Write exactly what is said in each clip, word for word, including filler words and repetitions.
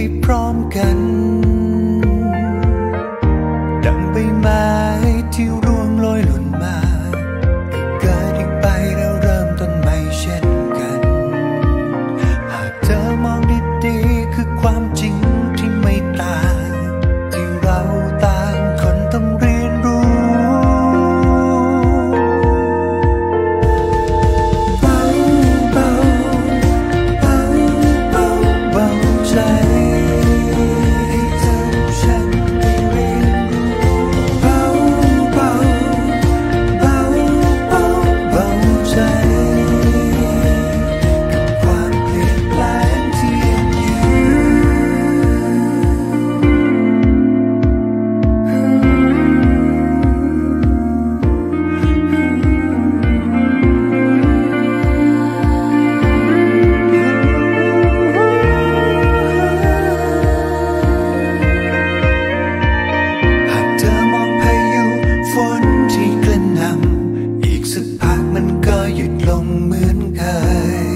พร้อมกันดังใบไม้ที่ร่วงโรยหล่นมาเกิดอีกไปแล้วเริ่มต้นใหม่เช่นกันหากเธอมองดีๆคือความจริงที่ไม่ต่างที่เราต่างคนต้องเรียนรู้เบาเบาเบาเบาเบาใจให้เธอฉันได้เรียนรู้เบาเบาเบาเบาเบาใจกับความเปลี่ยนแปลงที่ยังหากเธอมองพายุฝนที่กระหน่ำอีกสักพักมันก็หยุดลงเหมือนเคย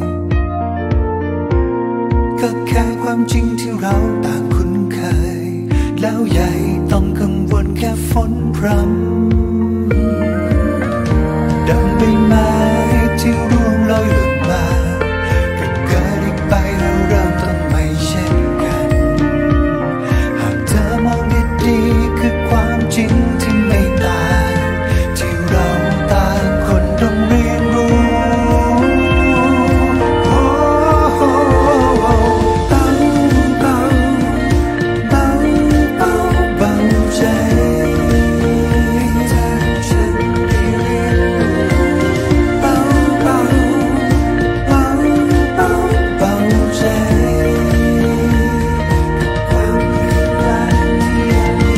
ก็แค่ความจริงที่เราต่างคุ้นเคยแล้วใหญ่ต้องกังวลแค่ฝนพรำดังใบไม้ที่ร่วงโรยหล่นมาก็เกิดอีกไปแล้วเริ่มต้นใหม่เช่นกันหากเธอมองดีๆคือความจริงที่ไม่ต่างที่เราต่างคนต้องเรียนรู้โอ้โอ้เบาเบาเบาเบาเบาใจให้เธอฉันได้เรียนรู้เบาเบาเบาเบาเบาใจกับความเปลี่ยนแปลงที่ยังมี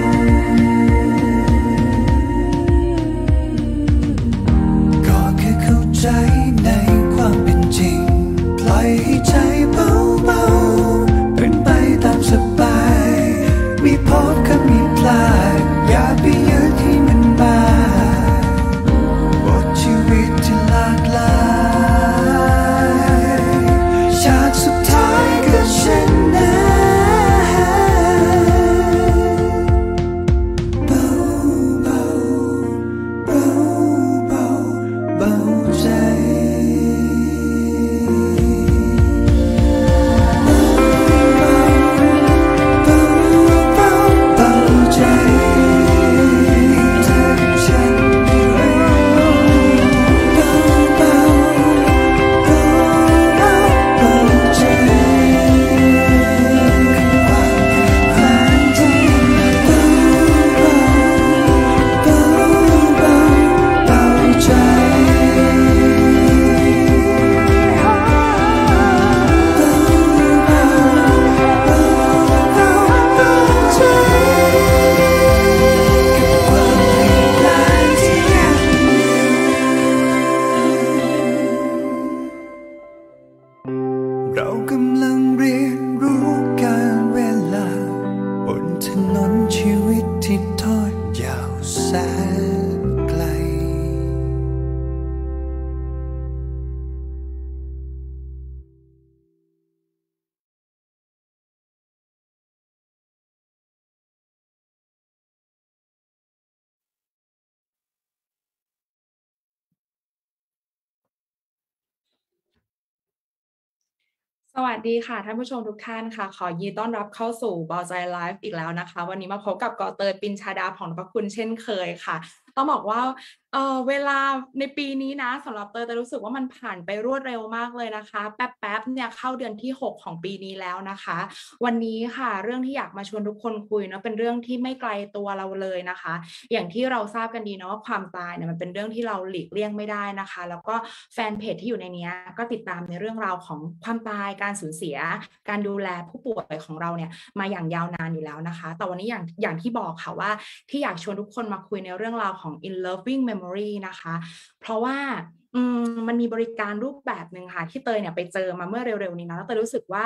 ก็แค่เข้าใจในความเป็นจริงปล่อยให้ใจเบาๆเป็นไปตามสบายมีพบกับมีพลาดอย่าไปยึดให้มันมาบทชีวิตที่หลากหลายฉากสุดท้ายก็เช่นนั้นเบาเบาเบาเบาเบาใจเบาเบาเบาเบาเบาใจให้เธอฉันได้เรียนรู้เบาเบาเบาเบาเบาใจกับความเปลี่ยนแปลงที่เบาเบาเบาเบาเบาใจเบาเบาเบาเบาเบาใจกับความเปลี่ยนแปลงที่ยังมี เรากำลังเรียนรู้การเวลาบนถนนชีวิตที่ทอดยาวแสนไกลสวัสดีค่ะท่านผู้ชมทุกท่านค่ะขอยินดีต้อนรับเข้าสู่เบาใจไลฟ์อีกแล้วนะคะวันนี้มาพบกับกอเตยปินชาดาผ่องนพคุณเช่นเคยค่ะต้องบอกว่าเอ่อเวลาในปีนี้นะสำหรับเตยเตยรู้สึกว่ามันผ่านไปรวดเร็วมากเลยนะคะแป๊บๆเนี่ยเข้าเดือนที่หกของปีนี้แล้วนะคะวันนี้ค่ะเรื่องที่อยากมาชวนทุกคนคุยเนาะเป็นเรื่องที่ไม่ไกลตัวเราเลยนะคะอย่างที่เราทราบกันดีเนาะว่าความตายเนี่ยมันเป็นเรื่องที่เราหลีกเลี่ยงไม่ได้นะคะแล้วก็แฟนเพจที่อยู่ในนี้ก็ติดตามในเรื่องราวของความตายการสูญเสียการดูแลผู้ป่วยของเราเนี่ยมาอย่างยาวนานอยู่แล้วนะคะแต่วันนี้อย่างอย่างที่บอกค่ะว่าที่อยากชวนทุกคนมาคุยในเรื่องราวของ in loving memory นะคะเพราะว่าอืมมันมีบริการรูปแบบหนึ่งค่ะที่เตยเนี่ยไปเจอมาเมื่อเร็วๆนี้นะแล้วเตยรู้สึกว่า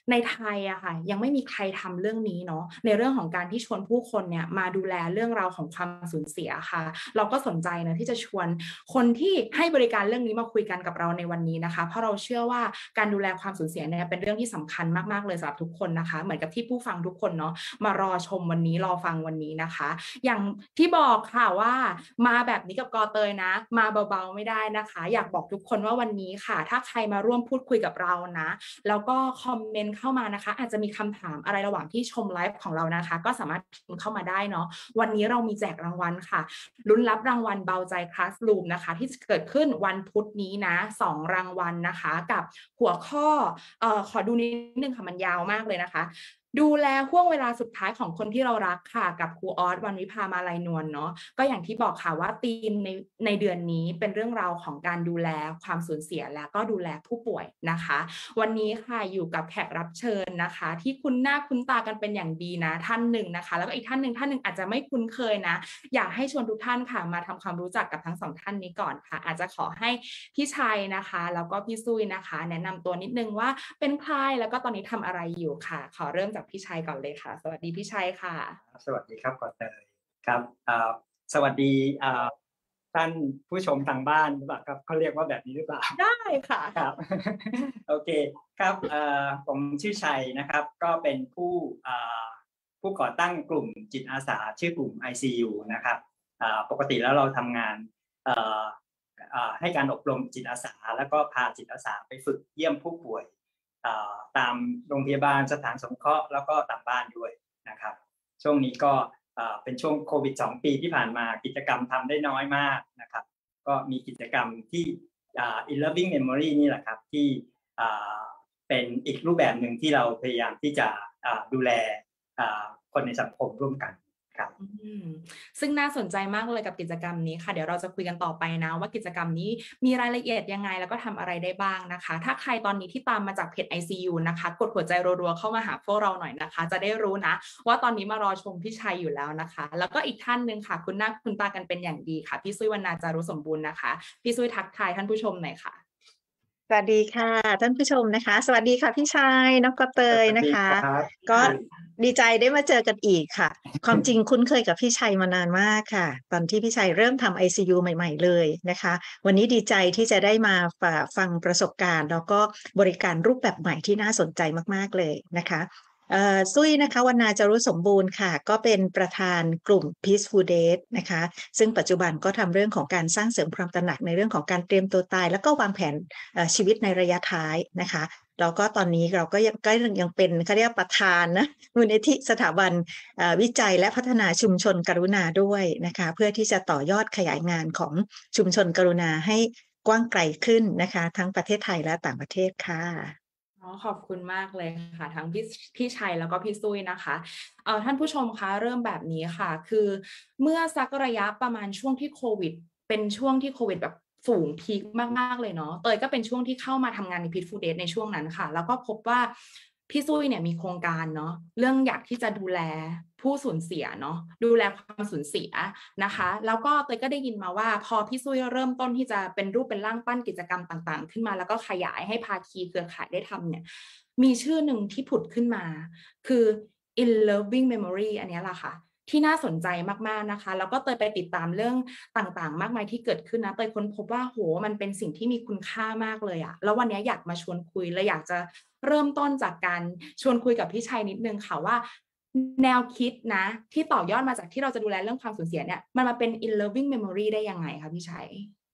ในไทยอะค่ะยังไม่มีใครทำเรื่องนี้เนาะในเรื่องของการที่ชวนผู้คนเนี่ยมาดูแลเรื่องราวของความสูญเสียค่ะเราก็สนใจนะที่จะชวนคนที่ให้บริการเรื่องนี้มาคุยกันกับเราในวันนี้นะคะเพราะเราเชื่อว่าการดูแลความสูญเสียเนี่ยเป็นเรื่องที่สำคัญมากๆเลยสำหรับทุกคนนะคะเหมือนกับที่ผู้ฟังทุกคนเนาะมารอชมวันนี้รอฟังวันนี้นะคะอย่างที่บอกค่ะว่ามาแบบนี้กับกอเตยนะมาเบาๆไม่ได้นะคะอยากบอกทุกคนว่าวันนี้ค่ะถ้าใครมาร่วมพูดคุยกับเรานะแล้วก็คอมเมนต์เข้ามานะคะอาจจะมีคำถามอะไรระหว่างที่ชมไลฟ์ของเรานะคะก็สามารถพิมพ์เข้ามาได้เนาะวันนี้เรามีแจกรางวัลค่ะลุ้นรับรางวัลเบาใจคลาสรูมนะคะที่จะเกิดขึ้นวันพุธนี้นะสองรางวัลนะคะกับหัวข้อเอ่อขอดูนิดนึงค่ะมันยาวมากเลยนะคะดูแลห่วงเวลาสุดท้ายของคนที่เรารักค่ะกับครูออสวันวิภามาลัยนวลเนาะก็อย่างที่บอกค่ะว่าธีมในในเดือนนี้เป็นเรื่องราวของการดูแลความสูญเสียและก็ดูแลผู้ป่วยนะคะวันนี้ค่ะอยู่กับแขกรับเชิญนะคะที่คุ้นหน้าคุ้นตากันเป็นอย่างดีนะท่านหนึ่งนะคะแล้วก็อีกท่านหนึ่งท่านหนึ่งอาจจะไม่คุ้นเคยนะอยากให้ชวนทุกท่านค่ะมาทำความรู้จักกับทั้งสองท่านนี้ก่อนค่ะอาจจะขอให้พี่ชัยนะคะแล้วก็พี่ซุยนะคะแนะนำตัวนิดนึงว่าเป็นใครแล้วก็ตอนนี้ทำอะไรอยู่ค่ะขอเริ่มจากพี่ชัยก่อนเลยค่ะสวัสดีพี่ชัยค่ะสวัสดีครับกอเตยครับสวัสดีท่านผู้ชมทางบ้านหรือเปล่าครับเขาเรียกว่าแบบนี้หรือเปล่าได้ค่ะครับโอเคครับผมชื่อชัยนะครับก็เป็นผู้ผู้ก่อตั้งกลุ่มจิตอาสาชื่อกลุ่ม ไอ ซี ยู นะครับปกติแล้วเราทำงานให้การอบรมจิตอาสาแล้วก็พาจิตอาสาไปฝึกเยี่ยมผู้ป่วยตามโรงพยาบาลสถานสงเคราะห์แล้วก็ตามบ้านด้วยนะครับช่วงนี้ก็เป็นช่วงโควิดสองปีที่ผ่านมากิจกรรมทำได้น้อยมากนะครับก็มีกิจกรรมที่ In Loving Memory นี่แหละครับที่เป็นอีกรูปแบบหนึ่งที่เราพยายามที่จะดูแลคนในสังคมร่วมกันครับซึ่งน่าสนใจมากเลยกับกิจกรรมนี้ค่ะเดี๋ยวเราจะคุยกันต่อไปนะว่ากิจกรรมนี้มีรายละเอียดยังไงแล้วก็ทำอะไรได้บ้างนะคะถ้าใครตอนนี้ที่ตามมาจากเพจ ไอ ซี ยู นะคะกดหัวใจรัวๆเข้ามาหาพวกเราหน่อยนะคะจะได้รู้นะว่าตอนนี้มารอชมพี่ชัยอยู่แล้วนะคะแล้วก็อีกท่านนึงค่ะคุณหน้าคุณตากันเป็นอย่างดีค่ะพี่ซุยวรรณาจารุสมบูรณ์นะคะพี่ซุยทักทายท่านผู้ชมหน่อยค่ะสวัสดีค่ะท่านผู้ชมนะคะสวัสดีค่ะพี่ชัยน้องกอเตยนะคะก็ดีใจได้มาเจอกันอีกค่ะความจริงคุ้นเคยกับพี่ชัยมานานมากค่ะตอนที่พี่ชัยเริ่มทำ ไอ ซี ยู ใหม่ๆเลยนะคะวันนี้ดีใจที่จะได้มาฟังประสบการณ์แล้วก็บริการรูปแบบใหม่ที่น่าสนใจมากๆเลยนะคะซุยนะคะวรรณาจารุสมบูรณ์ค่ะก็เป็นประธานกลุ่ม Peaceful Days นะคะซึ่งปัจจุบันก็ทำเรื่องของการสร้างเสริมความตระหนักในเรื่องของการเตรียมตัวตายแล้วก็วางแผนชีวิตในระยะท้ายนะคะแล้วก็ตอนนี้เราก็ยังก็ยังเป็นเขาเรียกประธานนะมูลนิธิสถาบันวิจัยและพัฒนาชุมชนกรุณาด้วยนะคะเพื่อที่จะต่อยอดขยายงานของชุมชนกรุณาให้กว้างไกลขึ้นนะคะทั้งประเทศไทยและต่างประเทศค่ะขอบคุณมากเลยค่ะทั้งพี่พี่ชัยแล้วก็พี่ซุยนะคะเอ่อท่านผู้ชมคะเริ่มแบบนี้ค่ะคือเมื่อสักระยะประมาณช่วงที่โควิดเป็นช่วงที่โควิดแบบสูงพีคมากๆเลยเนาะเตยก็เป็นช่วงที่เข้ามาทำงานใน Peaceful Days ในช่วงนั้นค่ะแล้วก็พบว่าพี่ซุยเนี่ยมีโครงการเนาะเรื่องอยากที่จะดูแลผู้สูญเสียเนาะดูแลความสูญเสียนะคะแล้วก็เตยก็ได้ยินมาว่าพอพี่ซุยเริ่มต้นที่จะเป็นรูปเป็นร่างปั้นกิจกรรมต่างๆขึ้นมาแล้วก็ขยายให้ภาคีเครือข่ายได้ทำเนี่ยมีชื่อหนึ่งที่ผุดขึ้นมาคือ In Loving Memory อันนี้แหละค่ะที่น่าสนใจมากๆนะคะแล้วก็เตยไปติดตามเรื่องต่างๆมากมายที่เกิดขึ้นนะเตยค้นพบว่าโหมันเป็นสิ่งที่มีคุณค่ามากเลยอะแล้ววันนี้อยากมาชวนคุยและอยากจะเริ่มต้นจากการชวนคุยกับพี่ชัยนิดนึงค่ะว่าแนวคิดนะที่ต่อยอดมาจากที่เราจะดูแลเรื่องความสูญเสียเนี่ยมันมาเป็น In Loving Memory ได้ยังไงคะพี่ชัย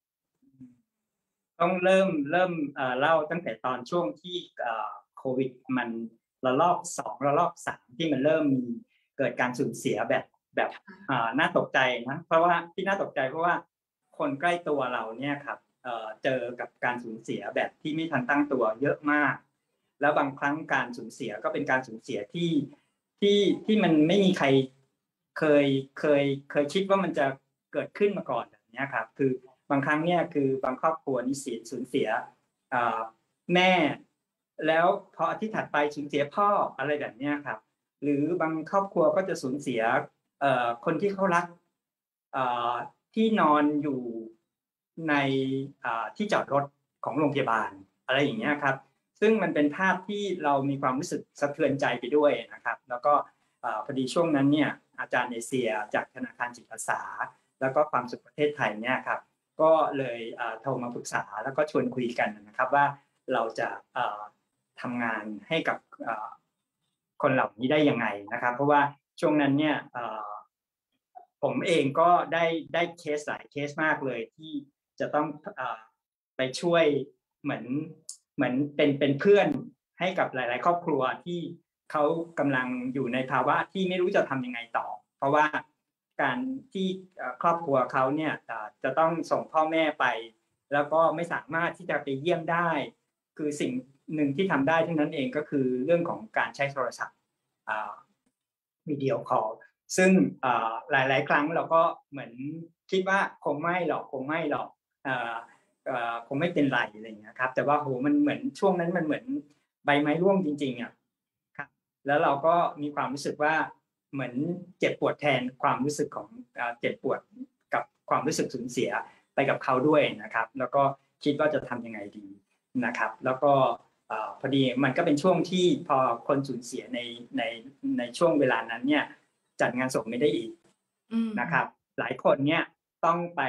ต้องเริ่มเริ่มเล่าตั้งแต่ตอนช่วงที่โควิดมันระลอกสองระลอกสามที่มันเริ่มมีเกิดการสูญเสียแบบแบบน่าตกใจนะเพราะว่าที่น่าตกใจเพราะว่าคนใกล้ตัวเราเนี่ยครับเจอกับการสูญเสียแบบที่ไม่ทันตั้งตัวเยอะมากแล้วบางครั้งการสูญเสียก็เป็นการสูญเสียที่ที่ที่มันไม่มีใครเคยเคยเคยคิดว่ามันจะเกิดขึ้นมาก่อนแบบนี้ครับคือบางครั้งเนี่ยคือบางครอบครัวนี่สูญเสียแม่แล้วพออาทิตย์ถัดไปสูญเสียพ่ออะไรแบบนี้ครับหรือบางครอบครัวก็จะสูญเสียคนที่เขารักที่นอนอยู่ในที่จอดรถของโรงพยาบาลอะไรอย่างเงี้ยครับซึ่งมันเป็นภาพที่เรามีความรู้สึกสะเทือนใจไปด้วยนะครับแล้วก็พอดีช่วงนั้นเนี่ยอาจารย์เอเชียจากธนาคารจิตอาสาแล้วก็ความสุขประเทศไทยเนี่ยครับก็เลยโทรมาปรึกษาแล้วก็ชวนคุยกันนะครับว่าเราจะทำงานให้กับคนเหล่านี้ได้ยังไงนะครับเพราะว่าช่วงนั้นเนี่ยผมเองก็ได้ได้เคสหลายเคสมากเลยที่จะต้องไปช่วยเหมือนเหมือนเป็นเป็นเพื่อนให้กับหลายๆครอบครัวที่เขากำลังอยู่ในภาวะที่ไม่รู้จะทำยังไงต่อเพราะว่าการที่ครอบครัวเขาเนี่ยจะต้องส่งพ่อแม่ไปแล้วก็ไม่สามารถที่จะไปเยี่ยมได้คือสิ่งหนึ่งที่ทำได้เท่านั้นเองก็คือเรื่องของการใช้โทรศัพท์วิดีโอคอลซึ่งหลายๆครั้งเราก็เหมือนคิดว่าคงไม่หรอกคงไม่หรอกคงไม่เป็นไรอะไรอย่างเงี้ยครับแต่ว่าโหมันเหมือนช่วงนั้นมันเหมือนใบไม้ร่วงจริงๆอ่ะครับแล้วเราก็มีความรู้สึกว่าเหมือนเจ็บปวดแทนความรู้สึกของเจ็บปวดกับความรู้สึกสูญเสียไปกับเขาด้วยนะครับแล้วก็คิดว่าจะทำยังไงดีนะครับแล้วก็พอดีมันก็เป็นช่วงที่พอคนสูญเสียในในในช่วงเวลานั้นเนี่ยจัดงานศพไม่ได้อีกนะครับหลายคนเนี่ยต้องไป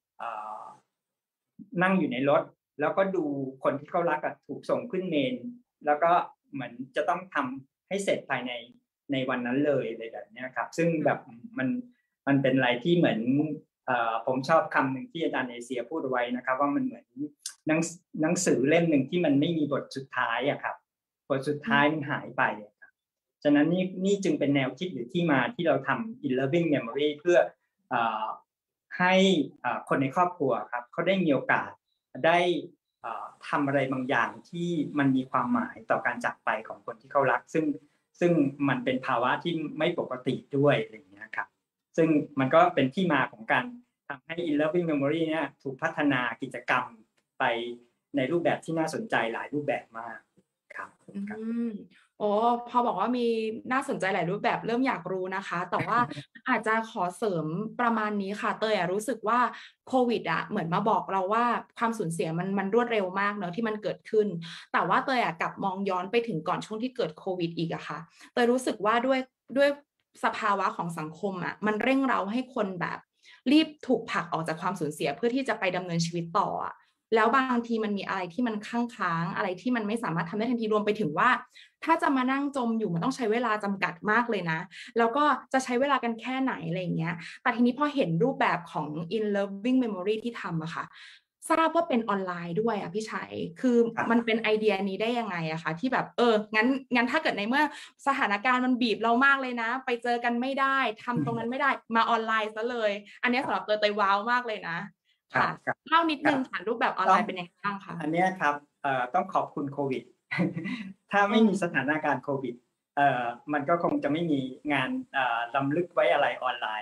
นั่งอยู่ในรถแล้วก็ดูคนที่เขารักถูกส่งขึ้นเมนแล้วก็เหมือนจะต้องทำให้เสร็จภายในในวันนั้นเลยเลยแบบนี้ครับซึ่งแบบมันมันเป็นอะไรที่เหมือนผมชอบคำหนึ่งที่อาจารย์เอเชียพูดไว้นะครับว่ามันเหมือนหนังหนังสือเล่มหนึ่งที่มันไม่มีบทสุดท้ายอะครับบทสุดท้ายมันหายไปครับฉะนั้นนี่นี่จึงเป็นแนวคิดหรือที่มาที่เราทำ In Loving Memory เพื่อให้คนในครอบครัวครับเขาได้มีโอกาสได้ทำอะไรบางอย่างที่มันมีความหมายต่อการจากไปของคนที่เขารักซึ่งซึ่งมันเป็นภาวะที่ไม่ปกติด้วยอะไรอย่างเงี้ยครับซึ่งมันก็เป็นที่มาของการทำให้ In Loving Memory เนี่ยถูกพัฒนากิจกรรมไปในรูปแบบที่น่าสนใจหลายรูปแบบมากครับอืมโอ้พอบอกว่ามีน่าสนใจหลายรูปแบบเริ่มอยากรู้นะคะแต่ว่า อาจจะขอเสริมประมาณนี้ค่ะเตยอะรู้สึกว่าโควิดอะเหมือนมาบอกเราว่าความสูญเสียมันมันรวดเร็วมากเนอะที่มันเกิดขึ้นแต่ว่าเตยอะกลับมองย้อนไปถึงก่อนช่วงที่เกิดโควิดอีกอะค่ะเตยรู้สึกว่าด้วยด้วยสภาวะของสังคมอะมันเร่งเร้าให้คนแบบรีบถูกผลักออกจากความสูญเสียเพื่อที่จะไปดำเนินชีวิตต่ออะแล้วบางทีมันมีอะไรที่มันค้างๆอะไรที่มันไม่สามารถทำได้ทันทีรวมไปถึงว่าถ้าจะมานั่งจมอยู่มันต้องใช้เวลาจำกัดมากเลยนะแล้วก็จะใช้เวลากันแค่ไหนอะไรอย่างเงี้ยแต่ทีนี้พอเห็นรูปแบบของ In Loving Memory ที่ทำอะค่ะทราบว่าเป็นออนไลน์ด้วยอะพี่ชัยคือมันเป็นไอเดียนี้ได้ยังไงอะคะที่แบบเอองั้นงั้นถ้าเกิดในเมื่อสถานการณ์มันบีบเรามากเลยนะไปเจอกันไม่ได้ทำตรงนั้นไม่ได้มาออนไลน์ซะเลยอันนี้สำหรับเตยเตยว้าวมากเลยนะค่ะเล่านิดนึงค่ะรูปแบบออนไลน์เป็นยังไงบ้างคะอันนี้ครับต้องขอบคุณโควิดถ้าไม่มีสถานการณ์โควิดมันก็คงจะไม่มีงานรำลึกไว้อะไรออนไลน์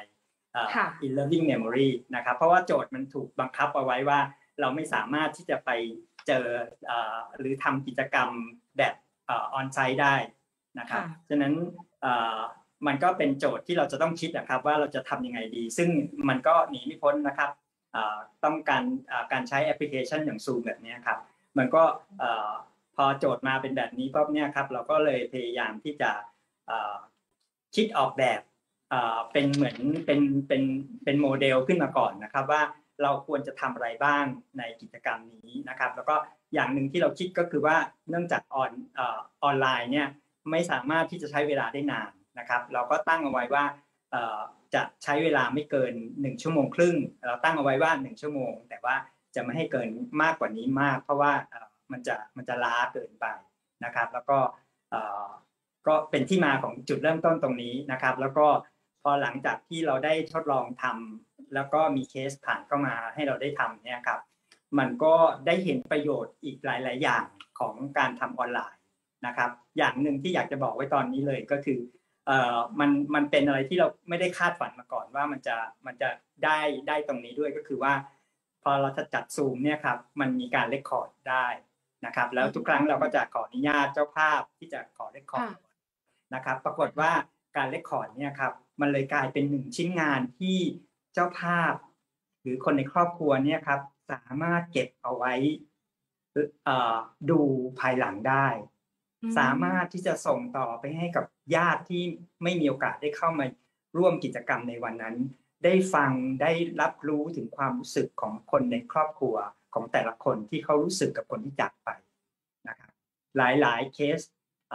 In Loving Memory นะครับเพราะว่าโจทย์มันถูกบังคับเอาไว้ว่าเราไม่สามารถที่จะไปเจอหรือทำกิจกรรมแบบออนไซต์ได้นะครับฉะนั้นมันก็เป็นโจทย์ที่เราจะต้องคิดนะครับว่าเราจะทำยังไงดีซึ่งมันก็หนีไม่พ้นนะครับต้องการการใช้แอปพลิเคชันอย่าง Zoom แบบนี้ครับมันก็พอโจทย์มาเป็นแบบนี้ปุ๊บเนี่ยครับเราก็เลยพยายามที่จะคิดออกแบบเป็นเหมือนเป็นเป็นเป็นโมเดลขึ้นมาก่อนนะครับว่าเราควรจะทำอะไรบ้างในกิจกรรมนี้นะครับแล้วก็อย่างหนึ่งที่เราคิดก็คือว่าเนื่องจากออนออนไลน์เนี่ยไม่สามารถที่จะใช้เวลาได้นานนะครับเราก็ตั้งเอาไว้ว่าจะใช้เวลาไม่เกินหนึ่งชั่วโมงครึ่งเราตั้งเอาไว้ว่าหนึ่งชั่วโมงแต่ว่าจะไม่ให้เกินมากกว่านี้มากเพราะว่ามันจะมันจะล้าเกินไปนะครับแล้วก็ก็เป็นที่มาของจุดเริ่มต้นตรงนี้นะครับแล้วก็พอหลังจากที่เราได้ทดลองทำแล้วก็มีเคสผ่านเข้ามาให้เราได้ทำเนี่ยครับมันก็ได้เห็นประโยชน์อีกหลายๆอย่างของการทำออนไลน์นะครับอย่างหนึ่งที่อยากจะบอกไว้ตอนนี้เลยก็คือเอ่อมันมันเป็นอะไรที่เราไม่ได้คาดฝันมาก่อนว่ามันจะมันจะได้ได้ตรงนี้ด้วยก็คือว่าพอเราจะจัดซูมเนี่ยครับมันมีการเรคคอร์ดได้นะครับแล้วทุกครั้งเราก็จะขออนุญาตเจ้าภาพที่จะขอเรคคอร์ดนะครับปรากฏว่าการเรคคอร์ดเนี่ยครับมันเลยกลายเป็นหนึ่งชิ้นงานที่เจ้าภาพหรือคนในครอบครัวเนี่ยครับสามารถเก็บเอาไว้เอ่อดูภายหลังได้สามารถที่จะส่งต่อไปให้กับญาติที่ไม่มีโอกาสได้เข้ามาร่วมกิจกรรมในวันนั้นได้ฟังได้รับรู้ถึงความรู้สึกของคนในครอบครัวของแต่ละคนที่เขารู้สึกกับคนที่จากไปนะครับหลายๆเคส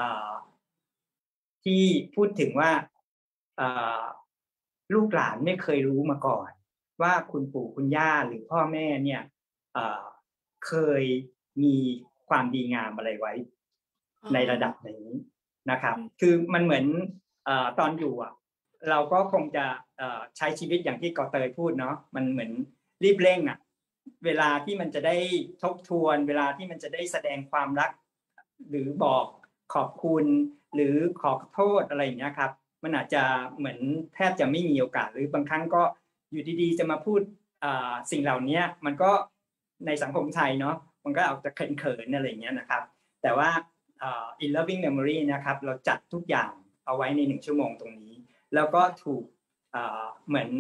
ที่พูดถึงว่าลูกหลานไม่เคยรู้มาก่อนว่าคุณปู่คุณย่าหรือพ่อแม่เนี่ยเคยมีความดีงามอะไรไว้ในระดับนี้นะครับคือมันเหมือนตอนอยู่อ่ะเราก็คงจะใช้ชีวิตอย่างที่กอเตยพูดเนาะมันเหมือนรีบเร่งอ่ะเวลาที่มันจะได้ทบทวนเวลาที่มันจะได้แสดงความรักหรือบอกขอบคุณหรือขอโทษอะไรอย่างเงี้ยครับมันอาจจะเหมือนแทบจะไม่มีโอกาสหรือบางครั้งก็อยู่ดีๆจะมาพูดสิ่งเหล่านี้มันก็ในสังคมไทยเนาะมันก็อาจจะเขินๆอะไรอย่างเงี้ยนะครับแต่ว่า in loving memory นะครับเราจัดทุกอย่างเอาไว้ในหนึ่งชั่วโมงตรงนี้แล้วก็ถูกเหมือน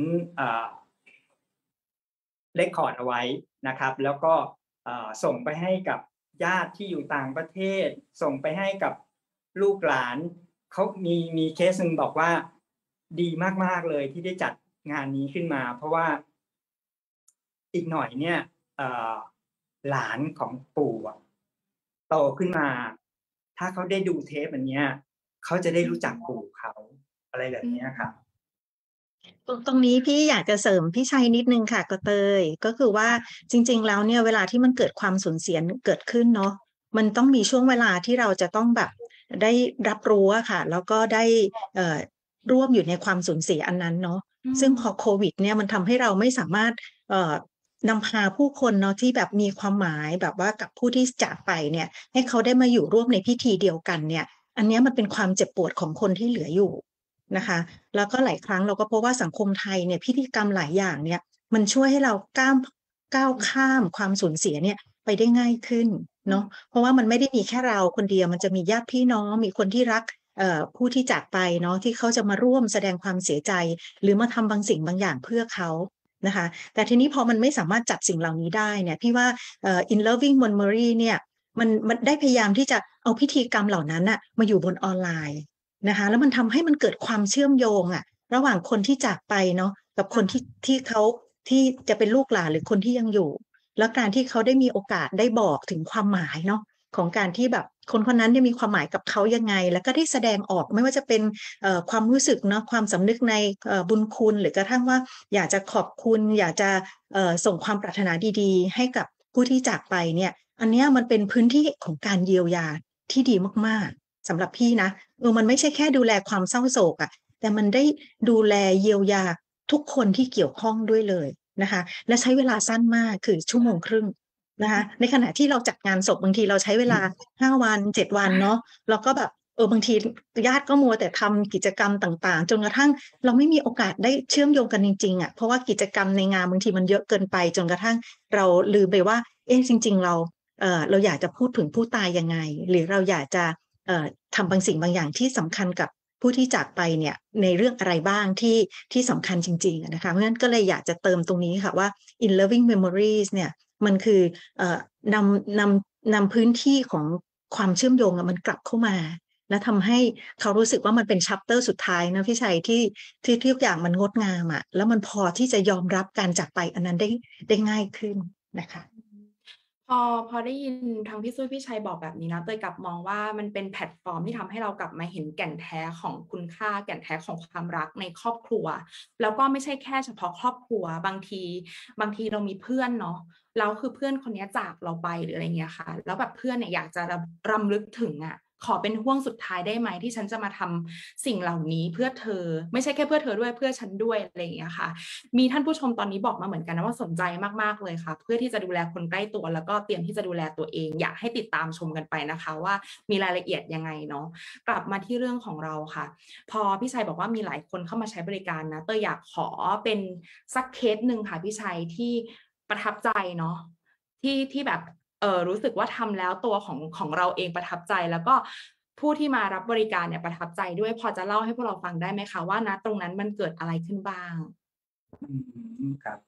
เลคคอร์ดเอาไว้นะครับแล้วก็ส่งไปให้กับญาติที่อยู่ต่างประเทศส่งไปให้กับลูกหลานเขามีมีเคสนึงบอกว่าดีมากๆเลยที่ได้จัดงานนี้ขึ้นมาเพราะว่าอีกหน่อยเนี่ยหลานของปู่โตขึ้นมาถ้าเขาได้ดูเทปอันนี้เขาจะได้รู้จักปู่เขาอะไรแบบนี้ครับตรงนี้พี่อยากจะเสริมพี่ชัยนิดนึงค่ะก็เตยก็คือว่าจริงๆแล้วเนี่ยเวลาที่มันเกิดความสูญเสียเกิดขึ้นเนาะมันต้องมีช่วงเวลาที่เราจะต้องแบบได้รับรู้อะค่ะแล้วก็ได้เอ่อร่วมอยู่ในความสูญเสียอันนั้นเนาะซึ่งพอโควิดเนี่ยมันทำให้เราไม่สามารถเอ่อนำพาผู้คนเนาะที่แบบมีความหมายแบบว่ากับผู้ที่จากไปเนี่ยให้เขาได้มาอยู่ร่วมในพิธีเดียวกันเนี่ยอันนี้มันเป็นความเจ็บปวดของคนที่เหลืออยู่นะคะแล้วก็หลายครั้งเราก็พบว่าสังคมไทยเนี่ยพิธีกรรมหลายอย่างเนี่ยมันช่วยให้เราก้าวก้าวข้ามความสูญเสียเนี่ยไปได้ง่ายขึ้นเนาะเพราะว่ามันไม่ได้มีแค่เราคนเดียวมันจะมีญาติพี่น้องมีคนที่รักเอ่อผู้ที่จากไปเนาะที่เขาจะมาร่วมแสดงความเสียใจหรือมาทำบางสิ่งบางอย่างเพื่อเขานะคะแต่ทีนี้พอมันไม่สามารถจัดสิ่งเหล่านี้ได้เนี่ยพี่ว่าเอ่อ in loving memory เนี่ยมันมันได้พยายามที่จะเอาพิธีกรรมเหล่านั้นน่ะมาอยู่บนออนไลน์นะคะแล้วมันทำให้มันเกิดความเชื่อมโยงอะระหว่างคนที่จากไปเนาะกับคนที่ที่เขาที่จะเป็นลูกหลานหรือคนที่ยังอยู่แล้วการที่เขาได้มีโอกาสได้บอกถึงความหมายเนาะของการที่แบบคนคนนั้นได้มีความหมายกับเขายังไงแล้วก็ได้แสดงออกไม่ว่าจะเป็นเอ่อความรู้สึกเนาะความสำนึกในเอ่อบุญคุณหรือกระทั่งว่าอยากจะขอบคุณอยากจะเอ่อส่งความปรารถนาดีๆให้กับผู้ที่จากไปเนี่ยอันนี้มันเป็นพื้นที่ของการเยียวยาที่ดีมากๆสำหรับพี่นะเออมันไม่ใช่แค่ดูแลความเศร้าโศกอะแต่มันได้ดูแลเยียวยาทุกคนที่เกี่ยวข้องด้วยเลยนะคะและใช้เวลาสั้นมากคือชั่วโมงครึ่งนะคะในขณะที่เราจัดงานศพบางทีเราใช้เวลาห้าวันเจ็ดวันเนาะแล้วก็แบบเออบางทีญาติก็มัวแต่ทำกิจกรรมต่างๆจนกระทั่งเราไม่มีโอกาสได้เชื่อมโยงกันจริงๆอ่ะเพราะว่ากิจกรรมในงานบางทีมันเยอะเกินไปจนกระทั่งเราลืมไปว่าเอ๊ะจริงๆเราเอ่อเราอยากจะพูดถึงผู้ตายยังไงหรือเราอยากจะเอ่อทำบางสิ่งบางอย่างที่สำคัญกับผู้ที่จากไปเนี่ยในเรื่องอะไรบ้างที่ที่สำคัญจริงๆนะคะเพราะฉะนั้นก็เลยอยากจะเติมตรงนี้ค่ะว่า in loving memories เนี่ยมันคือเอ่อนำนำนำพื้นที่ของความเชื่อมโยงมันกลับเข้ามาและทำให้เขารู้สึกว่ามันเป็นชัปเตอร์สุดท้ายนะพี่ชัยที่ที่ทุกอย่างมันงดงามอ่ะแล้วมันพอที่จะยอมรับการจากไปอันนั้นได้ได้ง่ายขึ้นนะคะพอพอได้ยินทางพี่ซุ้ยพี่ชัยบอกแบบนี้นะเตยกลับมองว่ามันเป็นแพลตฟอร์มที่ทำให้เรากลับมาเห็นแก่นแท้ของคุณค่าแก่นแท้ของความรักในครอบครัวแล้วก็ไม่ใช่แค่เฉพาะครอบครัวบางทีบางทีเรามีเพื่อนเนาะแล้วคือเพื่อนคนนี้จากเราไปหรืออะไรเงี้ยค่ะแล้วแบบเพื่อนเนี่ยอยากจะรำลึกถึงอ่ะขอเป็นห่วงสุดท้ายได้ไหมที่ฉันจะมาทำสิ่งเหล่านี้เพื่อเธอไม่ใช่แค่เพื่อเธอด้วยเพื่อฉันด้วยอะไรอย่างเงี้ยค่ะมีท่านผู้ชมตอนนี้บอกมาเหมือนกันนะว่าสนใจมากๆเลยค่ะเพื่อที่จะดูแลคนใกล้ตัวแล้วก็เตรียมที่จะดูแลตัวเองอยากให้ติดตามชมกันไปนะคะว่ามีรายละเอียดยังไงเนาะกลับมาที่เรื่องของเราค่ะพอพี่ชัยบอกว่ามีหลายคนเข้ามาใช้บริการนะเต้ยอยากขอเป็นสักเคสหนึ่งค่ะพี่ชัยที่ประทับใจเนาะที่ที่แบบเออรู้สึกว่าทำแล้วตัวของของเราเองประทับใจแล้วก็ผู้ที่มารับบริการเนี่ยประทับใจด้วยพอจะเล่าให้พวกเราฟังได้ไหมคะว่าณตรงนั้นมันเกิดอะไรขึ้นบ้างครับ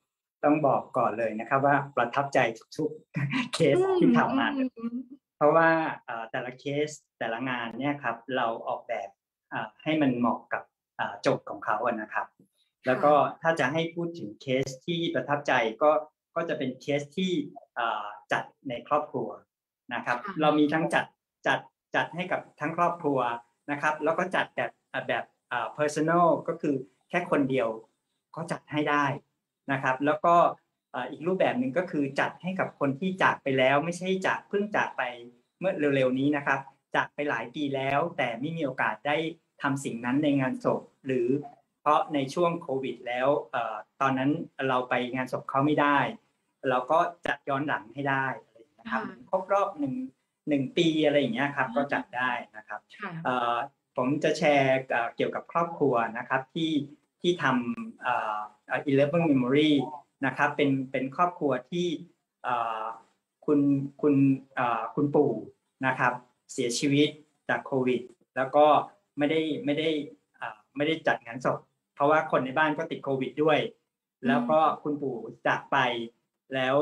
ต้องบอกก่อนเลยนะครับว่าประทับใจทุกๆเคสที่ทำมาเพราะว่าแต่ละเคสแต่ละงานเนี่ยครับเราออกแบบให้มันเหมาะกับโจทย์ของเขาอะนะครับแล้วก็ถ้าจะให้พูดถึงเคสที่ประทับใจก็ก็จะเป็นเคสที่จัดในครอบครัวนะครับเรามีทั้งจัดจัดจัดให้กับทั้งครอบครัวนะครับแล้วก็จัดแบบแบบอ่า personal ก็คือแค่คนเดียวก็จัดให้ได้นะครับแล้วก็อีกรูปแบบหนึ่งก็คือจัดให้กับคนที่จากไปแล้วไม่ใช่จากเพิ่งจากไปเมื่อเร็วๆนี้นะครับจากไปหลายปีแล้วแต่ไม่มีโอกาสได้ทำสิ่งนั้นในงานศพหรือเพราะในช่วงโควิดแล้วเอ่อตอนนั้นเราไปงานศพเขาไม่ได้เราก็จัดย้อนหลังให้ได้อะไรอย่างเงี้ยครับครบรอบหนึ่งหนึ่งปีอะไรอย่างเงี้ยครับก็จัดได้นะครับเอ่อผมจะแชร์เกี่ยวกับครอบครัวนะครับที่ที่ทำเอ่อ eleven memory นะครับเป็นเป็นครอบครัวที่เอ่อคุณคุณเอ่อคุณปู่นะครับเสียชีวิตจากโควิดแล้วก็ไม่ได้ไม่ได้อ่าไม่ได้จัดงานศพเพราะว่าคนในบ้านก็ติดโควิดด้วยแล้วก็คุณปู่จากไปแล้ว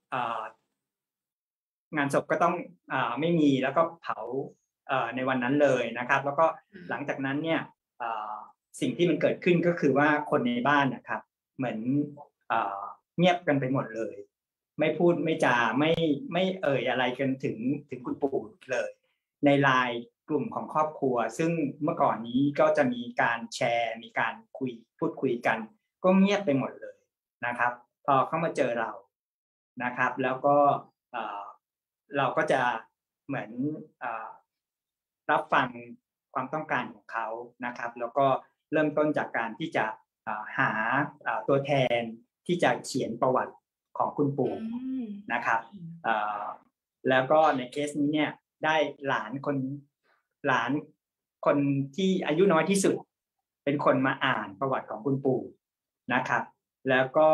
งานศพก็ต้องอ่าไม่มีแล้วก็เผาในวันนั้นเลยนะครับแล้วก็หลังจากนั้นเนี่ยสิ่งที่มันเกิดขึ้นก็คือว่าคนในบ้านนะครับเหมือนเงียบกันไปหมดเลยไม่พูดไม่จาไม่ไม่เอ่ยอะไรกันถึงถึงคุณปู่เลยในไลน์กลุ่มของครอบครัวซึ่งเมื่อก่อนนี้ก็จะมีการแชร์มีการคุยพูดคุยกันก็เงียบไปหมดเลยนะครับพอเขามาเจอเรานะครับแล้วก็เราก็จะเหมือนรับฟังความต้องการของเขานะครับแล้วก็เริ่มต้นจากการที่จะหาตัวแทนที่จะเขียนประวัติของคุณปู่นะครับแล้วก็ในเคสนี้เนี่ยได้หลานคนหลานคนที่อายุน้อยที่สุดเป็นคนมาอ่านประวัติของคุณปู่นะครับแล้วก็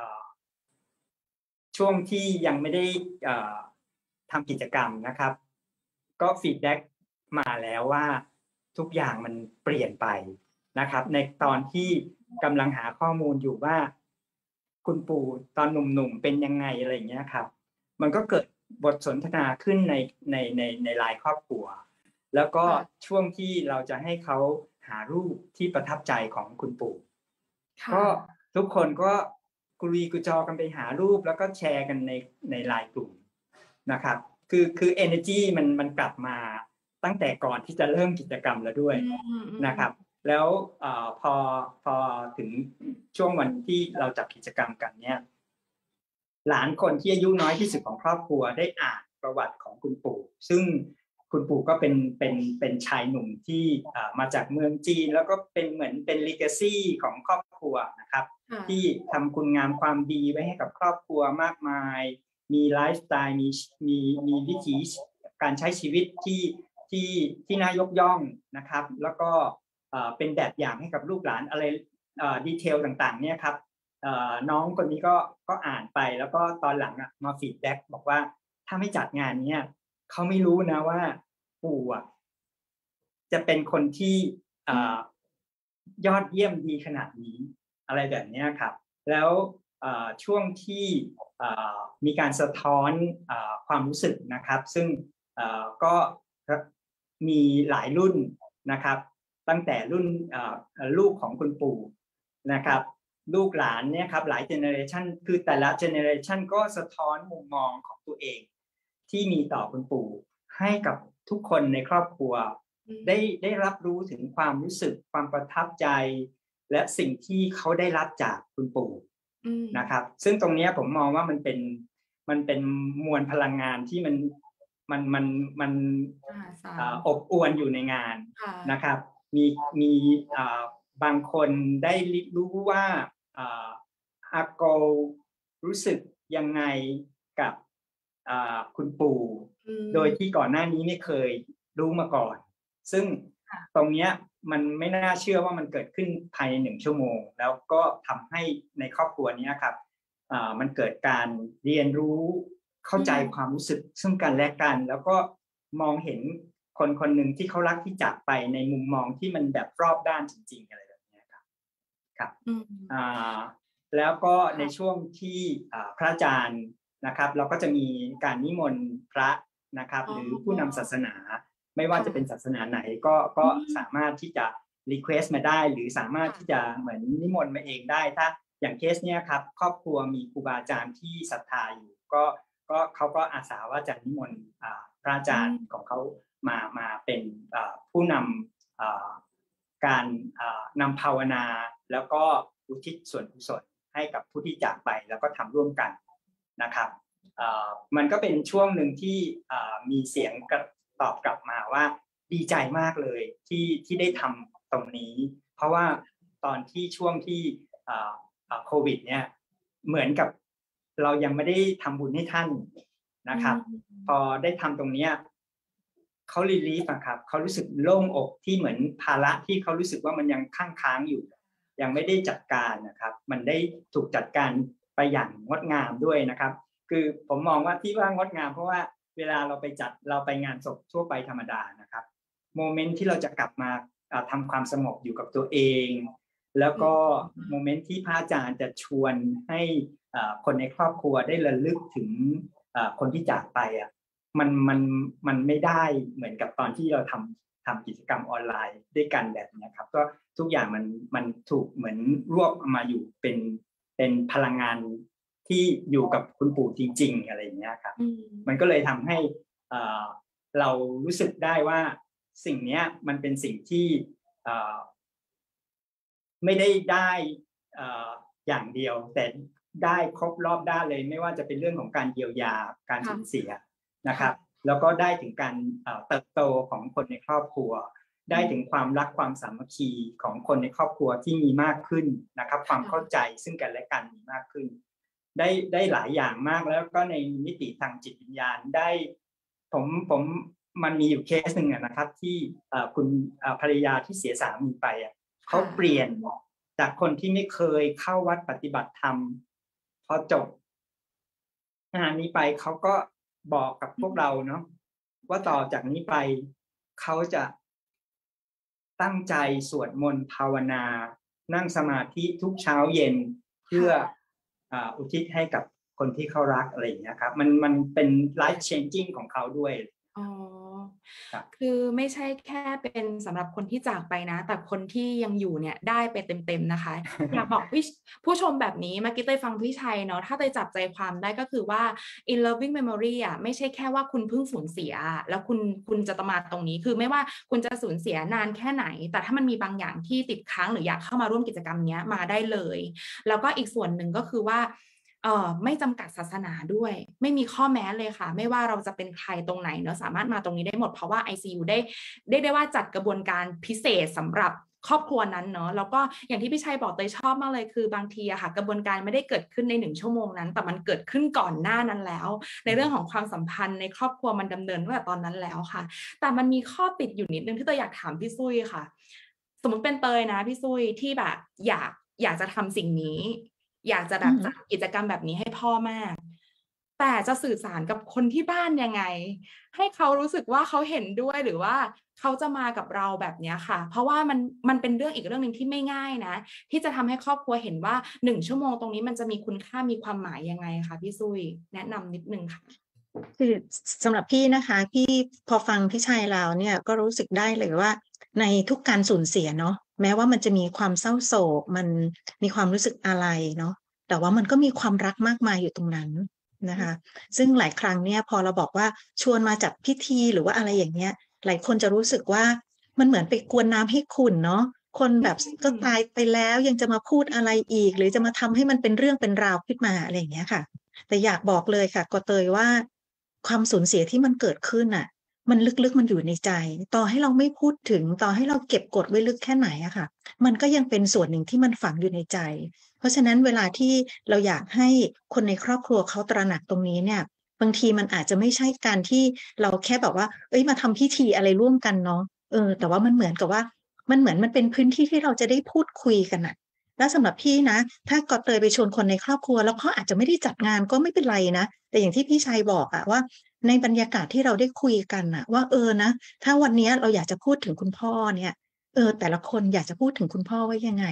ช่วงที่ยังไม่ได้ทำกิจกรรมนะครับก็ฟีดแบ็กมาแล้วว่าทุกอย่างมันเปลี่ยนไปนะครับในตอนที่กำลังหาข้อมูลอยู่ว่าคุณปู่ตอนหนุ่มๆเป็นยังไงอะไรอย่างเงี้ยครับมันก็เกิดบทสนทนาขึ้นในในในในไลน์ครอบครัวแล้วก็ช่วงที่เราจะให้เขาหารูปที่ประทับใจของคุณปู่ก็ทุกคนก็กุลีกุจอกันไปหารูปแล้วก็แชร์กันในในไลน์กลุ่มนะครับคือคือ energy มันมันกลับมาตั้งแต่ก่อนที่จะเริ่มกิจกรรมแล้วด้วยนะครับแล้วเอ่อพอพอถึงช่วงวันที่เราจัดกิจกรรมกันเนี่ยหลานคนที่อายุน้อยที่สุดของครอบครัวได้อ่านประวัติของคุณปู่ซึ่งคุณปู่ก็เป็นเป็นเป็นชายหนุ่มที่มาจากเมืองจีนแล้วก็เป็นเหมือนเป็น legacy ของครอบครัวนะครับที่ทำคุณงามความดีไว้ให้กับครอบครัวมากมายมีไลฟ์สไตล์มีมีมีวิถีการใช้ชีวิตที่ที่ที่น่ายกย่องนะครับแล้วก็เป็นแบบอย่างให้กับลูกหลานอะไรดีเทลต่างๆเนี่ยครับน้องคนนี้ก็ก็อ่านไปแล้วก็ตอนหลังมาฟีดแบ็กบอกว่าถ้าไม่จัดงานเนี้ยเขาไม่รู้นะว่าปู่อ่ะจะเป็นคนที่ยอดเยี่ยมดีขนาดนี้อะไรแบบนี้ครับแล้วช่วงที่มีการสะท้อนความรู้สึกนะครับซึ่งก็มีหลายรุ่นนะครับตั้งแต่รุ่นลูกของคุณปู่นะครับลูกหลานเนี่ยครับหลายเจเนอเรชันคือแต่ละเจเนอเรชันก็สะท้อนมุมมองของตัวเองที่มีต่อคุณปู่ให้กับทุกคนในครอบครัวได้ได้รับรู้ถึงความรู้สึกความประทับใจและสิ่งที่เขาได้รับจากคุณปู่นะครับซึ่งตรงนี้ผมมองว่ามันเป็นมันเป็นมวลพลังงานที่มันมันมันมันอบอวลอยู่ในงานนะครับมีมีบางคนได้รู้ว่าอาโกรู้สึกยังไงกับคุณปู่โดยที่ก่อนหน้านี้ไม่เคยรู้มาก่อนซึ่งตรงนี้มันไม่น่าเชื่อว่ามันเกิดขึ้นภายในหนึ่งชั่วโมงแล้วก็ทำให้ในครอบครัวนี้ครับมันเกิดการเรียนรู้เข้าใจความรู้สึกซึ่งกันและกันแล้วก็มองเห็นคนคนหนึ่งที่เขารักที่จากไปในมุมมองที่มันแบบรอบด้านจริงๆอะไรแบบนี้ครับครับแล้วก็ในช่วงที่พระอาจารย์นะครับเราก็จะมีการนิมนต์พระนะครับหรือผู้นำศาสนาไม่ว่าจะเป็นศาสนาไหนก็ก็สามารถที่จะรีเควสต์มาได้หรือสามารถที่จะเหมือนนิมนต์มาเองได้ถ้าอย่างเคสเนี้ยครับครอบครัวมีครูบาอาจารย์ที่ศรัทธาอยู่ก็ก็เขาก็อาสาว่าจะนิมนต์พระอาจารย์ของเขามามาเป็นผู้นำการนำภาวนาแล้วก็อุทิศส่วนกุศลให้กับผู้ที่จากไปแล้วก็ทำร่วมกันนะครับมันก็เป็นช่วงหนึ่งที่มีเสียงตอบกลับมาว่าดีใจมากเลยที่ที่ได้ทำตรงนี้เพราะว่าตอนที่ช่วงที่โควิดเนี่ยเหมือนกับเรายังไม่ได้ทำบุญให้ท่านนะครับพอได้ทำตรงนี้เขารีลีฟอะครับเขารู้สึกโล่งอกที่เหมือนภาระที่เขารู้สึกว่ามันยังค้างค้างอยู่ยังไม่ได้จัดการนะครับมันได้ถูกจัดการไปอย่างงดงามด้วยนะครับคือผมมองว่าที่ว่างดงามเพราะว่าเวลาเราไปจัดเราไปงานศพทั่วไปธรรมดานะครับโมเมนต์ที่เราจะกลับมาทำความสงบอยู่กับตัวเองแล้วก็โมเมนต์ที่พระอาจารย์จะชวนให้คนในครอบครัวได้ระลึกถึงคนที่จากไปอ่ะมันมันมันไม่ได้เหมือนกับตอนที่เราทำทำกิจกรรมออนไลน์ด้วยกันแบบนี้ครับก็ทุกอย่างมันมันถูกเหมือนรวบมาอยู่เป็นเป็นพลังงานที่อยู่กับคุณปู่จริงๆอะไรอย่างเงี้ยครับมันก็เลยทำให้เรารู้สึกได้ว่าสิ่งนี้มันเป็นสิ่งที่ไม่ได้ได้อย่างเดียวแต่ได้ครบรอบด้านเลยไม่ว่าจะเป็นเรื่องของการเยียวยาการสูญเสียนะครับแล้วก็ได้ถึงการเติบโตของคนในครอบครัวได้ถึงความรักความสามัคคีของคนในครอบครัวที่มีมากขึ้นนะครับความเข้าใจซึ่งกันและกันมีมากขึ้นได้ได้หลายอย่างมากแล้วก็ในมิติทางจิตวิญญาณได้ผมผมมันมีอยู่เคสหนึ่งนะครับที่คุณภรรยาที่เสียสามีไปเขาเปลี่ยนจากคนที่ไม่เคยเข้าวัดปฏิบัติธรรมพอจบงานนี้ไปเขาก็บอกกับพวกเราเนาะว่าต่อจากนี้ไปเขาจะตั้งใจสวดมนต์ภาวนานั่งสมาธิทุกเช้าเย็นเพื่ออุทิศให้กับคนที่เขารักอะไรอย่างเงี้ยครับมันมันเป็น life changing ของเขาด้วยอ๋อคือไม่ใช่แค่เป็นสำหรับคนที่จากไปนะแต่คนที่ยังอยู่เนี่ยได้ไปเต็มๆนะคะ อยากบอกผู้ชมแบบนี้เมื่อกี้เต้ยฟังพี่ชัยเนาะถ้าเต้ยจับใจความได้ก็คือว่า in loving memory อ่ะไม่ใช่แค่ว่าคุณเพิ่งสูญเสียแล้วคุณคุณจะต้องมาตรงนี้คือไม่ว่าคุณจะสูญเสียนานแค่ไหนแต่ถ้ามันมีบางอย่างที่ติดค้างหรืออยากเข้ามาร่วมกิจกรรมนี้มาได้เลยแล้วก็อีกส่วนหนึ่งก็คือว่าเอ่อไม่จำกัดศาสนาด้วยไม่มีข้อแม้เลยค่ะไม่ว่าเราจะเป็นใครตรงไหนเนอะสามารถมาตรงนี้ได้หมดเพราะว่า ไอ ซี ยู ได้ได้ได้ว่าจัดกระบวนการพิเศษสำหรับครอบครัวนั้นเนอะแล้วก็อย่างที่พี่ชัยบอกเตยชอบมากเลยคือบางทีอะค่ะกระบวนการไม่ได้เกิดขึ้นในหนึ่งชั่วโมงนั้นแต่มันเกิดขึ้นก่อนหน้านั้นแล้วในเรื่องของความสัมพันธ์ในครอบครัวมันดำเนินตั้งแต่ตอนนั้นแล้วค่ะแต่มันมีข้อติดอยู่นิดนึงที่เตยอยากถามพี่ซุยค่ะสมมติเป็นเตยนะพี่ซุยที่แบบอยากอยากจะทำสิ่งนี้อยากจะแบบจัดกิจกรรมแบบนี้ให้พ่อมากแต่จะสื่อสารกับคนที่บ้านยังไงให้เขารู้สึกว่าเขาเห็นด้วยหรือว่าเขาจะมากับเราแบบนี้ค่ะเพราะว่ามันมันเป็นเรื่องอีกเรื่องนึงที่ไม่ง่ายนะที่จะทำให้ครอบครัวเห็นว่าหนึ่งชั่วโมงตรงนี้มันจะมีคุณค่ามีความหมายยังไงคะพี่ซุยแนะนำนิดนึงค่ะคือสำหรับพี่นะคะพี่พอฟังพี่ชัยแล้วเนี่ยก็รู้สึกได้เลยว่าในทุกการสูญเสียเนาะแม้ว่ามันจะมีความเศร้าโศกมันมีความรู้สึกอะไรเนาะแต่ว่ามันก็มีความรักมากมายอยู่ตรงนั้นนะคะซึ่งหลายครั้งเนี่ยพอเราบอกว่าชวนมาจัดพิธีหรือว่าอะไรอย่างเงี้ยหลายคนจะรู้สึกว่ามันเหมือนไปกวนน้ำให้ขุ่นเนาะคนแบบก็ตายไปแล้วยังจะมาพูดอะไรอีกหรือจะมาทำให้มันเป็นเรื่องเป็นราวขึ้นมาอะไรอย่างเงี้ยค่ะแต่อยากบอกเลยค่ะก็เตยว่าความสูญเสียที่มันเกิดขึ้นน่ะมันลึกๆมันอยู่ในใจต่อให้เราไม่พูดถึงต่อให้เราเก็บกดไว้ลึกแค่ไหนอะค่ะมันก็ยังเป็นส่วนหนึ่งที่มันฝังอยู่ในใจเพราะฉะนั้นเวลาที่เราอยากให้คนในครอบครัวเขาตระหนักตรงนี้เนี่ยบางทีมันอาจจะไม่ใช่การที่เราแค่แบบว่าเอ้ยมาทำพิธีอะไรร่วมกันเนาะเออแต่ว่ามันเหมือนกับว่ามันเหมือนมันเป็นพื้นที่ที่เราจะได้พูดคุยกันอะแล้วสำหรับพี่นะถ้าก็เตยไปชวนคนในครอบครัวแล้วเขาอาจจะไม่ได้จัดงานก็ไม่เป็นไรนะแต่อย่างที่พี่ชัยบอกอะว่าในบรรยากาศที่เราได้คุยกันอะว่าเออนะถ้าวันนี้เราอยากจะพูดถึงคุณพ่อเนี่ยเออแต่ละคนอยากจะพูดถึงคุณพ่อว่ายังไง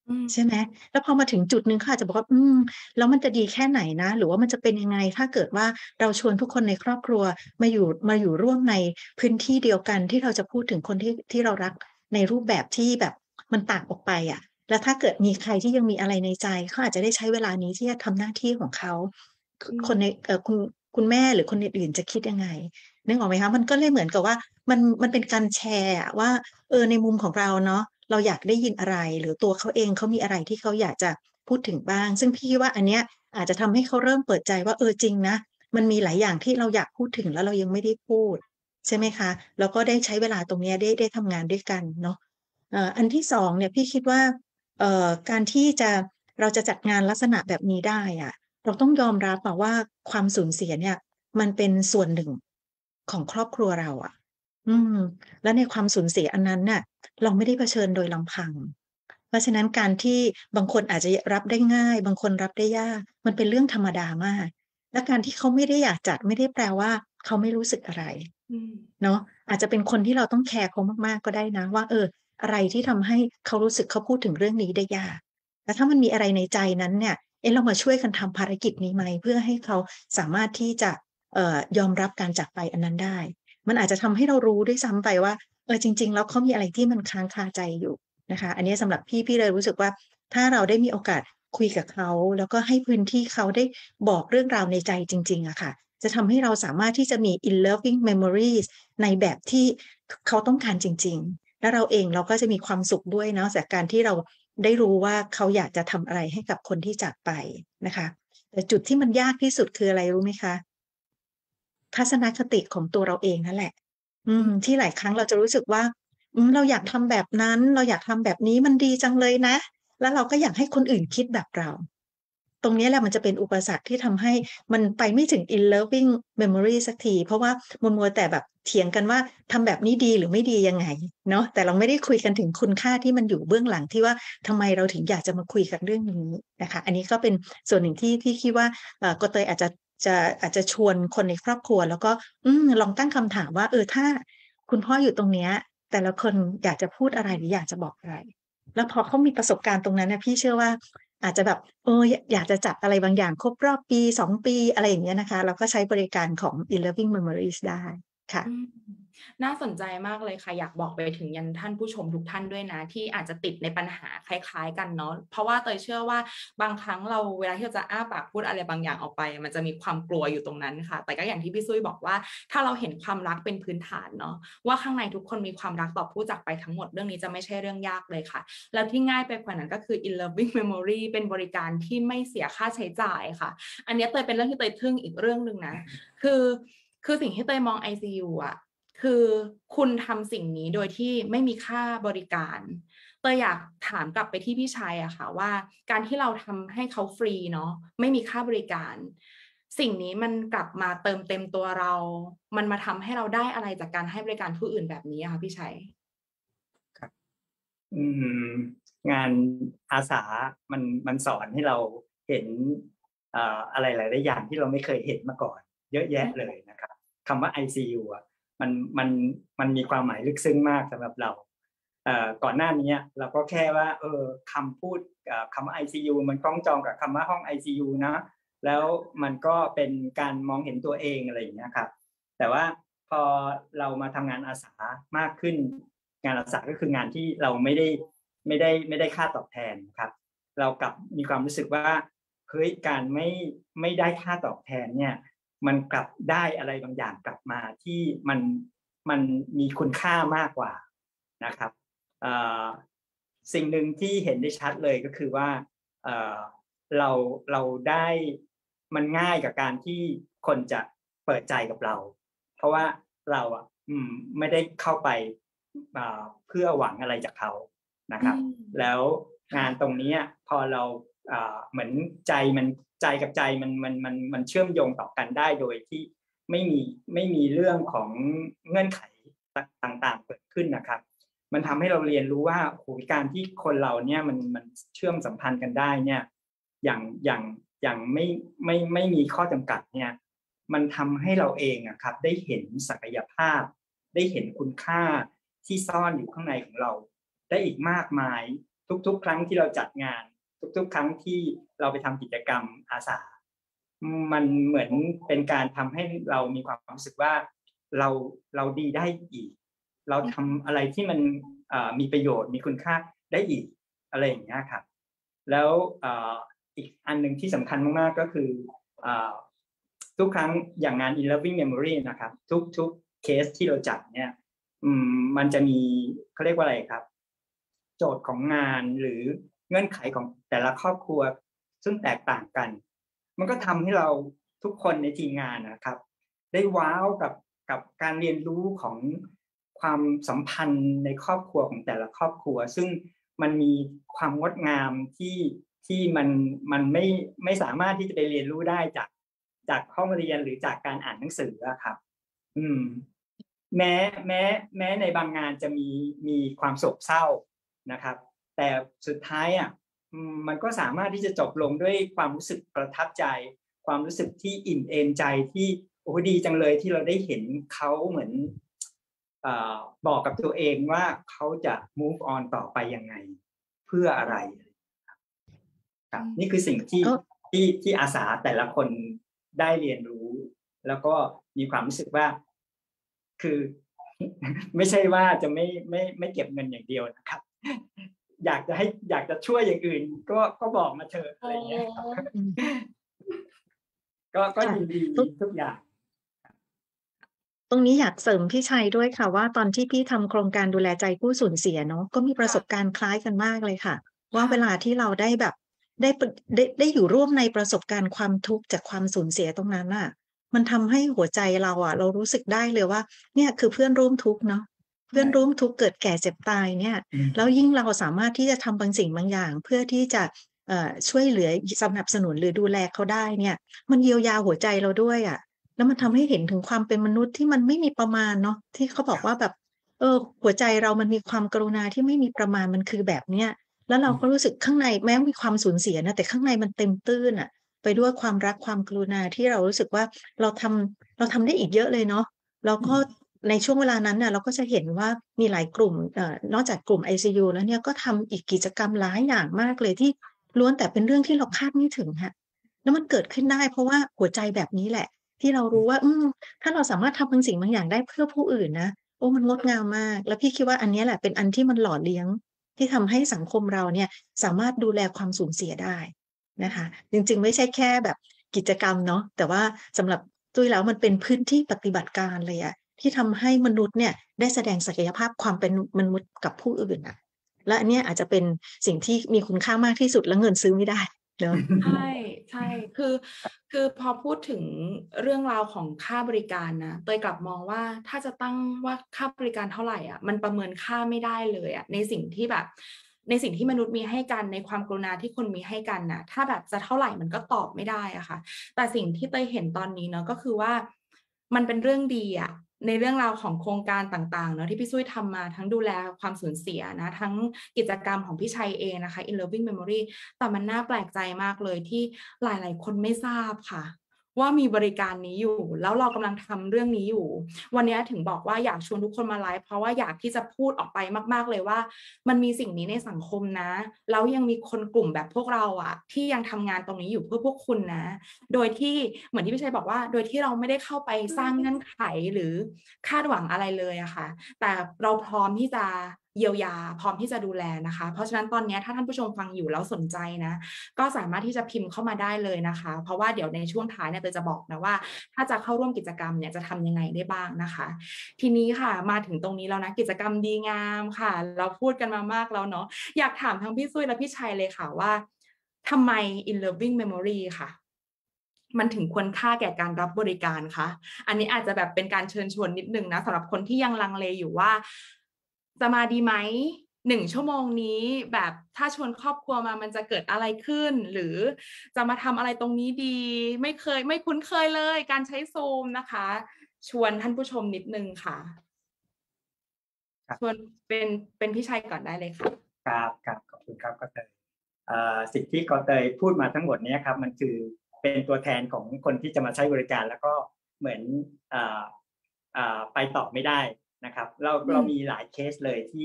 ใช่ไหมแล้วพอมาถึงจุดหนึ่งเขาอาจจะบอกว่าอืมแล้วมันจะดีแค่ไหนนะหรือว่ามันจะเป็นยังไงถ้าเกิดว่าเราชวนทุกคนในครอบครัวมาอยู่มาอยู่ร่วมในพื้นที่เดียวกันที่เราจะพูดถึงคนที่ที่เรารักในรูปแบบที่แบบมันต่างออกไปอะแล้วถ้าเกิดมีใครที่ยังมีอะไรในใจเขาอาจจะได้ใช้เวลานี้ที่จะทำหน้าที่ของเขาคอืมคนในเอ่อคุณคุณแม่หรือคนอื่นๆจะคิดยังไงนึกออกไหมคะมันก็เลยเหมือนกับว่ามันมันเป็นการแชร์อะว่าเออในมุมของเราเนาะ เราอยากได้ยินอะไรหรือตัวเขาเองเขามีอะไรที่เขาอยากจะพูดถึงบ้างซึ่งพี่ว่าอันเนี้ยอาจจะทำให้เขาเริ่มเปิดใจว่าเออจริงนะมันมีหลายอย่างที่เราอยากพูดถึงแล้วเรายังไม่ได้พูดใช่ไหมคะแล้วก็ได้ใช้เวลาตรงเนี้ยได้ได้ทำงานด้วยกันเนาะเอ่ออันที่สองเนี่ยพี่คิดว่าเอ่อการที่จะเราจะจัดงานลักษณะแบบนี้ได้อะเราต้องยอมรับอะว่าความสูญเสียเนี่ยมันเป็นส่วนหนึ่งของครอบครัวเราอะอืมและในความสูญเสียอันนั้นน่ะ เราไม่ได้เผชิญโดยลำพัง เพราะฉะนั้นการที่บางคนอาจจะรับได้ง่าย บางคนรับได้ยาก มันเป็นเรื่องธรรมดามาก และการที่เขาไม่ได้อยากจัดไม่ได้แปลว่าเขาไม่รู้สึกอะไรอืมเนาะอาจจะเป็นคนที่เราต้องแคร์เขามากๆก็ได้นะว่าเอออะไรที่ทำให้เขารู้สึกเขาพูดถึงเรื่องนี้ได้ยากแล้วถ้ามันมีอะไรในใจนั้นเนี่ยเอ๊ะเรามาช่วยกันทำภารกิจนี้ไหมเพื่อให้เขาสามารถที่จะเอ่อยอมรับการจากไปอันนั้นได้มันอาจจะทำให้เรารู้ด้วยซ้ำไปว่า เออจริงๆแล้วเขามีอะไรที่มันค้างคาใจอยู่นะคะอันนี้สำหรับพี่พี่เลยรู้สึกว่าถ้าเราได้มีโอกาสคุยกับเขาแล้วก็ให้พื้นที่เขาได้บอกเรื่องราวในใจจริงๆอะค่ะจะทำให้เราสามารถที่จะมี in loving memories ในแบบที่เขาต้องการจริงๆแล้วเราเองเราก็จะมีความสุขด้วยเนาะจากการที่เราได้รู้ว่าเขาอยากจะทำอะไรให้กับคนที่จากไปนะคะแต่จุดที่มันยากที่สุดคืออะไรรู้ไหมคะทัศนคติของตัวเราเองนั่นแหละ อืมที่หลายครั้งเราจะรู้สึกว่าอืมเราอยากทำแบบนั้นเราอยากทำแบบนี้มันดีจังเลยนะแล้วเราก็อยากให้คนอื่นคิดแบบเราตรงเนี้ยแหละมันจะเป็นอุปสรรคที่ทำให้มันไปไม่ถึง in loving memory สักทีเพราะว่ามัวๆแต่แบบเถียงกันว่าทำแบบนี้ดีหรือไม่ดียังไงเนาะแต่เราไม่ได้คุยกันถึงคุณค่าที่มันอยู่เบื้องหลังที่ว่าทำไมเราถึงอยากจะมาคุยกันเรื่องนี้นะคะอันนี้ก็เป็นส่วนหนึ่งที่พี่คิดว่าเอ่อกเตยอาจจะจะอาจจะชวนคนในครอบครัวแล้วก็อืมลองตั้งคำถามว่าเออถ้า คุณพ่ออยู่ตรงเนี้ยแต่ละคนอยากจะพูดอะไรหรืออยากจะบอกอะไรแล้วพอเขามีประสบการณ์ตรงนั้นน่ะพี่เชื่อว่าอาจจะแบบเออยอยากจะจัดอะไรบางอย่างครบรอบปีสองปีอะไรอย่างเงี้ยนะคะเราก็ใช้บริการของ in-loving memories ได้ค่ะอืมน่าสนใจมากเลยค่ะอยากบอกไปถึงยันท่านผู้ชมทุกท่านด้วยนะที่อาจจะติดในปัญหาคล้ายๆกันเนาะเพราะว่าเตยเชื่อว่าบางครั้งเราเวลาที่เราจะอ้าปากพูดอะไรบางอย่างออกไปมันจะมีความกลัวอยู่ตรงนั้นค่ะแต่ก็อย่างที่พี่ซุ้ยบอกว่าถ้าเราเห็นความรักเป็นพื้นฐานเนาะว่าข้างในทุกคนมีความรักต่อผู้จากไปทั้งหมดเรื่องนี้จะไม่ใช่เรื่องยากเลยค่ะแล้วที่ง่ายไปกว่านั้นก็คือ in loving memory เป็นบริการที่ไม่เสียค่าใช้จ่ายค่ะอันนี้เตยเป็นเรื่องที่เตยทึ่งอีกเรื่องนึงนะคือคือสิ่งที่เตยมอง ไอ ซี ยู อะ คือคุณทำสิ่งนี้โดยที่ไม่มีค่าบริการเตยอยากถามกลับไปที่พี่ชัยอะค่ะว่าการที่เราทำให้เขาฟรีเนาะไม่มีค่าบริการสิ่งนี้มันกลับมาเติมเต็มตัวเรามันมาทำให้เราได้อะไรจากการให้บริการผู้อื่นแบบนี้อะค่ะพี่ชัยอืมงานอาสามันมันสอนให้เราเห็นเอ่ออะไรหลายๆอย่างที่เราไม่เคยเห็นมาก่อนเยอะแยะเลยนะครับคำว่า ไอ ซี ยู อ่ะมันมันมันมีความหมายลึกซึ้งมากสำหรับเราเอ่อก่อนหน้านี้เราก็แค่ว่าเออคำพูดเอ่อคำว่า ไอ ซี ยู มันคล้องจองกับคำว่าห้อง ไอ ซี ยู นะแล้วมันก็เป็นการมองเห็นตัวเองอะไรอย่างเงี้ยครับแต่ว่าพอเรามาทำงานอาสามากขึ้นงานอาสาก็คืองานที่เราไม่ได้ไม่ได้ไม่ได้ค่าตอบแทนครับเรากลับมีความรู้สึกว่าเฮ้ยการไม่ไม่ได้ค่าตอบแทนเนี่ยมันกลับได้อะไรบางอย่างกลับมาที่มันมันมีคุณค่ามากกว่านะครับสิ่งหนึ่งที่เห็นได้ชัดเลยก็คือว่าเราเราได้มันง่ายกับการที่คนจะเปิดใจกับเราเพราะว่าเราอ่ะไม่ได้เข้าไปเพื่อหวังอะไรจากเขานะครับแล้วงานตรงนี้พอเราเหมือนใจมันใจกับใจมันมันมันมันเชื่อมโยงต่อกันได้โดยที่ไม่มีไม่มีเรื่องของเงื่อนไขต่างๆเกิดขึ้นนะครับมันทำให้เราเรียนรู้ว่าโหการที่คนเราเนี่ยมันมันเชื่อมสัมพันธ์กันได้เนี่ยอย่างอย่างอย่างไม่ไม่ไม่มีข้อจำกัดเนี่ยมันทำให้เราเองอะครับได้เห็นศักยภาพได้เห็นคุณค่าที่ซ่อนอยู่ข้างในของเราได้อีกมากมายทุกๆครั้งที่เราจัดงานทุกๆครั้งที่เราไปทำกิจกรรมอาสามันเหมือนเป็นการทำให้เรามีความรู้สึกว่าเราเราดีได้อีกเราทำอะไรที่มันมีประโยชน์มีคุณค่าได้อีกอะไรอย่างเงี้ยครับแล้วอีกอันหนึ่งที่สำคัญมากๆก็คือทุกครั้งอย่างงาน In Loving Memory นะครับทุกๆเคสที่เราจัดเนี่ยมันจะมีเขาเรียกว่าอะไรครับโจทย์ของงานหรือเงื่อนไขของแต่ละครอบครัวซึ่งแตกต่างกันมันก็ทำให้เราทุกคนในทีมงานนะครับได้ว้าวกับกับการเรียนรู้ของความสัมพันธ์ในครอบครัวของแต่ละครอบครัวซึ่งมันมีความงดงามที่ที่มันมันไม่ไม่สามารถที่จะไปเรียนรู้ได้จากจากห้องเรียนหรือจากการอ่านหนังสือครับอืมแม้แม้แม้ในบางงานจะมีมีความโศกเศร้านะครับแต่สุดท้ายอ่ะมันก็สามารถที่จะจบลงด้วยความรู้สึกประทับใจความรู้สึกที่อิ่มเอมใจที่โอ้ดีจังเลยที่เราได้เห็นเขาเหมือนอ่าบอกกับตัวเองว่าเขาจะ move on ต่อไปยังไงเพื่ออะไรครับนี่คือสิ่งที่ที่ที่อาสาแต่ละคนได้เรียนรู้แล้วก็มีความรู้สึกว่าคือไม่ใช่ว่าจะไม่ไม่ไม่เก็บเงินอย่างเดียวนะครับอยากจะให้อยากจะช่วยอย่างอื่นก็ก็บอกมาเถอะอะไรอย่างเงี้ยก็ก็ยินดีทุกอย่างตรงนี้อยากเสริมพี่ชัยด้วยค่ะว่าตอนที่พี่ทำโครงการดูแลใจผู้สูญเสียเนาะก็มีประสบการณ์คล้ายกันมากเลยค่ะว่าเวลาที่เราได้แบบได้ได้ได้อยู่ร่วมในประสบการณ์ความทุกข์จากความสูญเสียตรงนั้นน่ะมันทำให้หัวใจเราอ่ะเรารู้สึกได้เลยว่าเนี่ยคือเพื่อนร่วมทุกข์เนาะเพื่อนร่วมทุกข์เกิดแก่เจ็บตายเนี่ยแล้วยิ่งเราสามารถที่จะทำบางสิ่งบางอย่างเพื่อที่จะเอ่อช่วยเหลือสนับสนุนหรือดูแลเขาได้เนี่ยมันเยียวยาหัวใจเราด้วยอ่ะแล้วมันทำให้เห็นถึงความเป็นมนุษย์ที่มันไม่มีประมาณเนาะที่เขาบอกว่าแบบเออหัวใจเรามันมีความกรุณาที่ไม่มีประมาณมันคือแบบเนี้ยแล้วเราก็รู้สึกข้างในแม้มีความสูญเสียนะแต่ข้างในมันเต็มตื้นอ่ะไปด้วยความรักความกรุณาที่เรารู้สึกว่าเราทำเราทำได้อีกเยอะเลยเนาะแล้วก็ในช่วงเวลานั้นน่ะเราก็จะเห็นว่ามีหลายกลุ่มเอ่อนอกจากกลุ่ม ไอ ซี ยู แล้วเนี่ยก็ทำอีกกิจกรรมหลายอย่างมากเลยที่ล้วนแต่เป็นเรื่องที่เราคาดไม่ถึงค่ะแล้วมันเกิดขึ้นได้เพราะว่าหัวใจแบบนี้แหละที่เรารู้ว่าอืมถ้าเราสามารถทำบางสิ่งบางอย่างได้เพื่อผู้อื่นนะโอ้มันงดงามมากแล้วพี่คิดว่าอันนี้แหละเป็นอันที่มันหล่อเลี้ยงที่ทำให้สังคมเราเนี่ยสามารถดูแลความสูญเสียได้นะคะจริงๆไม่ใช่แค่แบบกิจกรรมเนาะแต่ว่าสำหรับตุ้ยแล้วมันเป็นพื้นที่ปฏิบัติการเลยอะที่ทำให้มนุษย์เนี่ยได้แสดงศักยภาพความเป็นมนุษย์กับผู้อื่นอะและอันนี้อาจจะเป็นสิ่งที่มีคุณค่ามากที่สุดและเงินซื้อไม่ได้เนาะใช่ใช่คือคือพอพูดถึงเรื่องราวของค่าบริการนะเตยกลับมองว่าถ้าจะตั้งว่าค่าบริการเท่าไหร่อ่ะมันประเมินค่าไม่ได้เลยอ่ะในสิ่งที่แบบในสิ่งที่มนุษย์มีให้กันในความกรุณาที่คนมีให้กันนะถ้าแบบจะเท่าไหร่มันก็ตอบไม่ได้อะค่ะแต่สิ่งที่เตยเห็นตอนนี้เนาะก็คือว่ามันเป็นเรื่องดีอะในเรื่องราวของโครงการต่างๆเนาะที่พี่ซุ้ยทำมาทั้งดูแลความสูญเสียนะทั้งกิจกรรมของพี่ชัยเองนะคะ In Loving Memory แต่มันน่าแปลกใจมากเลยที่หลายๆคนไม่ทราบค่ะว่ามีบริการนี้อยู่แล้วเรากำลังทำเรื่องนี้อยู่วันนี้ถึงบอกว่าอยากชวนทุกคนมาไลฟ์เพราะว่าอยากที่จะพูดออกไปมากๆเลยว่ามันมีสิ่งนี้ในสังคมนะแล้วยังมีคนกลุ่มแบบพวกเราอะที่ยังทำงานตรงนี้อยู่เพื่อพวกคุณนะโดยที่เหมือนที่พี่ชัยบอกว่าโดยที่เราไม่ได้เข้าไปสร้างเงื่อนไขหรือคาดหวังอะไรเลยอะค่ะแต่เราพร้อมที่จะเยียวยาพร้อมที่จะดูแลนะคะเพราะฉะนั้นตอนนี้ถ้าท่านผู้ชมฟังอยู่แล้วสนใจนะก็สามารถที่จะพิมพ์เข้ามาได้เลยนะคะเพราะว่าเดี๋ยวในช่วงท้ายเนี่ยเตยจะบอกนะว่าถ้าจะเข้าร่วมกิจกรรมเนี่ยจะทำยังไงได้บ้างนะคะทีนี้ค่ะมาถึงตรงนี้แล้วนะกิจกรรมดีงามค่ะเราพูดกันมามากแล้วเนาะอยากถามทั้งพี่ซุ้ยและพี่ชัยเลยค่ะว่าทำไม In Loving Memory ค่ะมันถึงควรค่าแก่การรับบริการคะอันนี้อาจจะแบบเป็นการเชิญชวนนิดนึงนะสำหรับคนที่ยังลังเลอยู่ว่าจะมาดีไหมหนึ่งชั่วโมงนี้แบบถ้าชวนครอบครัวมามันจะเกิดอะไรขึ้นหรือจะมาทำอะไรตรงนี้ดีไม่เคยไม่คุ้นเคยเลยการใช้ซูมนะคะชวนท่านผู้ชมนิดนึงค่ะชวนเป็นเป็นพี่ชัยก่อนได้เลยค่ะครับครับขอบคุณครับก็เตยสิ่งที่ก็เตยพูดมาทั้งหมดนี้ครับมันคือเป็นตัวแทนของคนที่จะมาใช้บริการแล้วก็เหมือนไปต่อไม่ได้นะครับเราเรามีหลายเคสเลยที่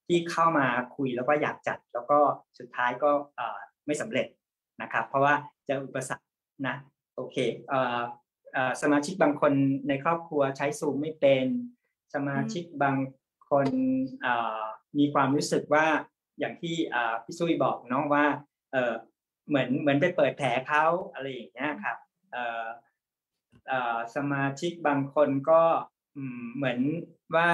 ที่เข้ามาคุยแล้วก็อยากจัดแล้วก็สุดท้ายก็ไม่สำเร็จนะครับเพราะว่าเจออุปสรรคนะโอเคสมาชิกบางคนในครอบครัวใช้ซูมไม่เป็นสมาชิกบางคนมีความรู้สึกว่าอย่างที่พี่ซุยบอกน้องว่าเหมือนเหมือนไปเปิดแผลเขาอะไรอย่างเงี้ยครับสมาชิกบางคนก็เหมือนว่า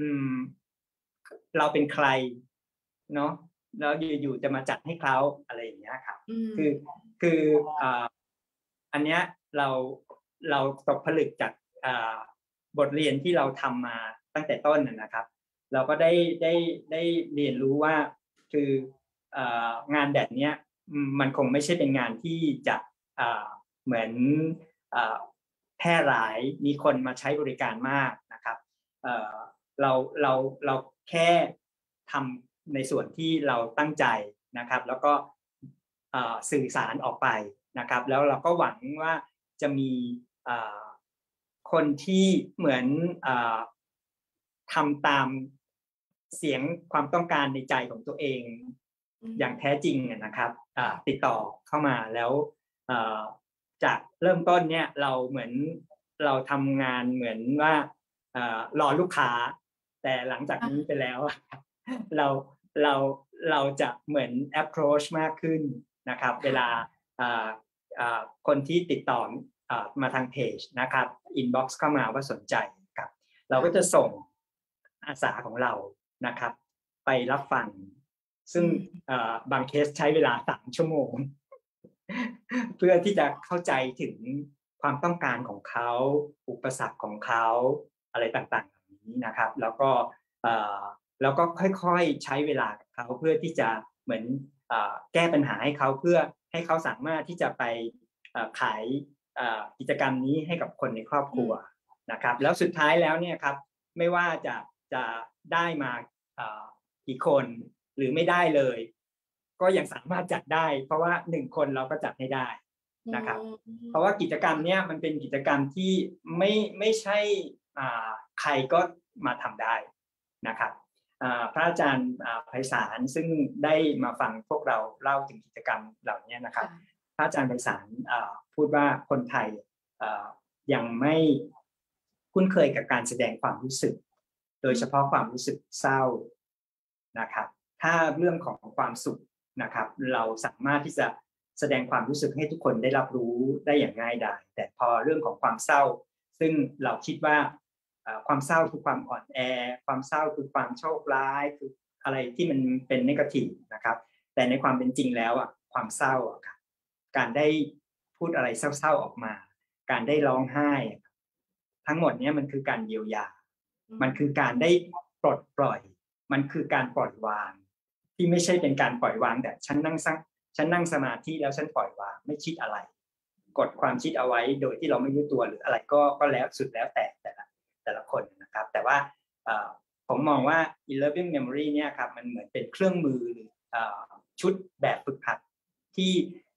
เราเป็นใครเนาะแล้วอยู่ๆจะมาจัดให้เขาอะไรอย่างเงี้ยครับคือคืออันเนี้ยเราเราตกผลึกจากบทเรียนที่เราทำมาตั้งแต่ต้นนะครับเราก็ได้ได้ได้เรียนรู้ว่าคืองานแบบนี้มันคงไม่ใช่เป็นงานที่จะเหมือนแพร่หลายมีคนมาใช้บริการมากนะครับเราเราเราแค่ทำในส่วนที่เราตั้งใจนะครับแล้วก็สื่อสารออกไปนะครับแล้วเราก็หวังว่าจะมีคนที่เหมือนทำตามเสียงความต้องการในใจของตัวเองอย่างแท้จริงนะครับติดต่อเข้ามาแล้วจากเริ่มต้นเนี่ยเราเหมือนเราทำงานเหมือนว่ารอลูกค้าแต่หลังจากนี้ไปแล้วเราเราเราจะเหมือน approach มากขึ้นนะครับเวลาคนที่ติดต่อมาทางเพจนะครับ inbox เข้ามาว่าสนใจครับเราก็จะส่งอาสาของเรานะครับไปรับฟังซึ่งบางเคสใช้เวลาสามชั่วโมงเพื่อที่จะเข้าใจถึงความต้องการของเขาอุปสรรคของเขาอะไรต่างๆแบบนี้นะครับแล้วก็แล้วก็ค่อยๆใช้เวลากับเขาเพื่อที่จะเหมือนแก้ปัญหาให้เขาเพื่อให้เขาสามารถที่จะไปขายกิจกรรมนี้ให้กับคนในครอบครัวนะครับแล้วสุดท้ายแล้วเนี่ยครับไม่ว่าจะจะได้มากี่คนหรือไม่ได้เลยก็ยังสามารถจัดได้เพราะว่าหนึ่งคนเราก็จัดให้ได้นะครับเพราะว่ากิจกรรมเนี้ยมันเป็นกิจกรรมที่ไม่ไม่ใช่ใครก็มาทำได้นะครับพระอาจารย์ไพศาลซึ่งได้มาฟังพวกเราเล่าถึงกิจกรรมเหล่านี้นะครับพระอาจารย์ไพศาลพูดว่าคนไทยยังไม่คุ้นเคยกับการแสดงความรู้สึกโดยเฉพาะความรู้สึกเศร้านะครับถ้าเรื่องของความสุขนะครับเราสามารถที่จะแสดงความรู้สึกให้ทุกคนได้รับรู้ได้อย่างง่ายดายแต่พอเรื่องของความเศร้าซึ่งเราคิดว่าความเศร้าคือความอ่อนแอความเศร้าคือความโชคร้ายคืออะไรที่มันเป็นเนกาทีฟนะครับแต่ในความเป็นจริงแล้วอ่ะความเศร้าอ่ะครับการได้พูดอะไรเศร้าๆออกมาการได้ร้องไห้ทั้งหมดนี้มันคือการเยียวยามันคือการได้ปลดปล่อยมันคือการปล่อยวางที่ไม่ใช่เป็นการปล่อยวางแต่ฉันนั่งซักฉันนั่งสมาธิแล้วฉันปล่อยวางไม่คิดอะไรกดความคิดเอาไว้โดยที่เราไม่รู้ตัวหรืออะไรก็ก็แล้วสุดแล้วแต่แต่ละแต่ละคนนะครับแต่ว่าผมมองว่า eleven memory เนี่ยครับมันเหมือนเป็นเครื่องมือหรือชุดแบบฝึกหัดที่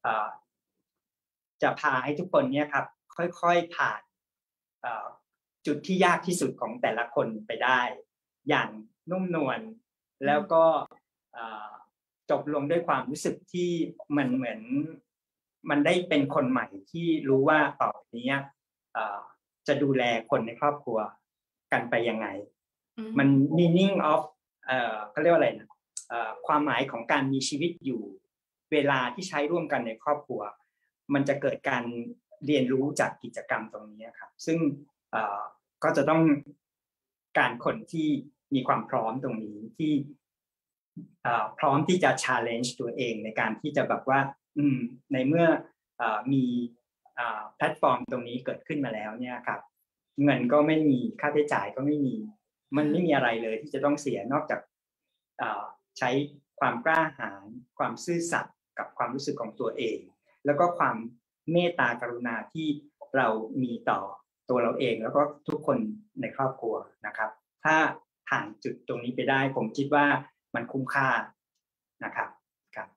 จะพาให้ทุกคนเนี่ยครับค่อยๆผ่านจุดที่ยากที่สุดของแต่ละคนไปได้อย่างนุ่มนวลแล้วก็จบลงด้วยความรู้สึกที่มันเหมือนมันได้เป็นคนใหม่ที่รู้ว่าต่อไปนี้จะดูแลคนในครอบครัวกันไปยังไงมัน meaning of เอ่อเขาเรียกว่าอะไรนะความหมายของการมีชีวิตอยู่เวลาที่ใช้ร่วมกันในครอบครัวมันจะเกิดการเรียนรู้จากกิจกรรมตรงนี้ครับซึ่งก็จะต้องการคนที่มีความพร้อมตรงนี้ที่พร้อมที่จะ challenge ตัวเองในการที่จะแบบว่าในเมื่อมีแพลตฟอร์มตรงนี้เกิดขึ้นมาแล้วเนี่ยครับเงินก็ไม่มีค่าใช้จ่ายก็ไม่มีมันไม่มีอะไรเลยที่จะต้องเสียนอกจากใช้ความกล้าหาญความซื่อสัตย์กับความรู้สึกของตัวเองแล้วก็ความเมตตากรุณาที่เรามีต่อตัวเราเองแล้วก็ทุกคนในครอบครัวนะครับถ้าผ่านจุดตรงนี้ไปได้ผมคิดว่ามันคุ้มค่านะครับครับ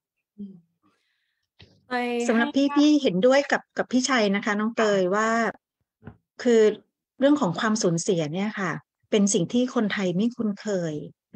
สำหรับพี่พี่เห็นด้วยกับกับพี่ชัยนะคะน้องเตยว่าคือเรื่องของความสูญเสียเนี่ยค่ะเป็นสิ่งที่คนไทยไม่คุ้นเคย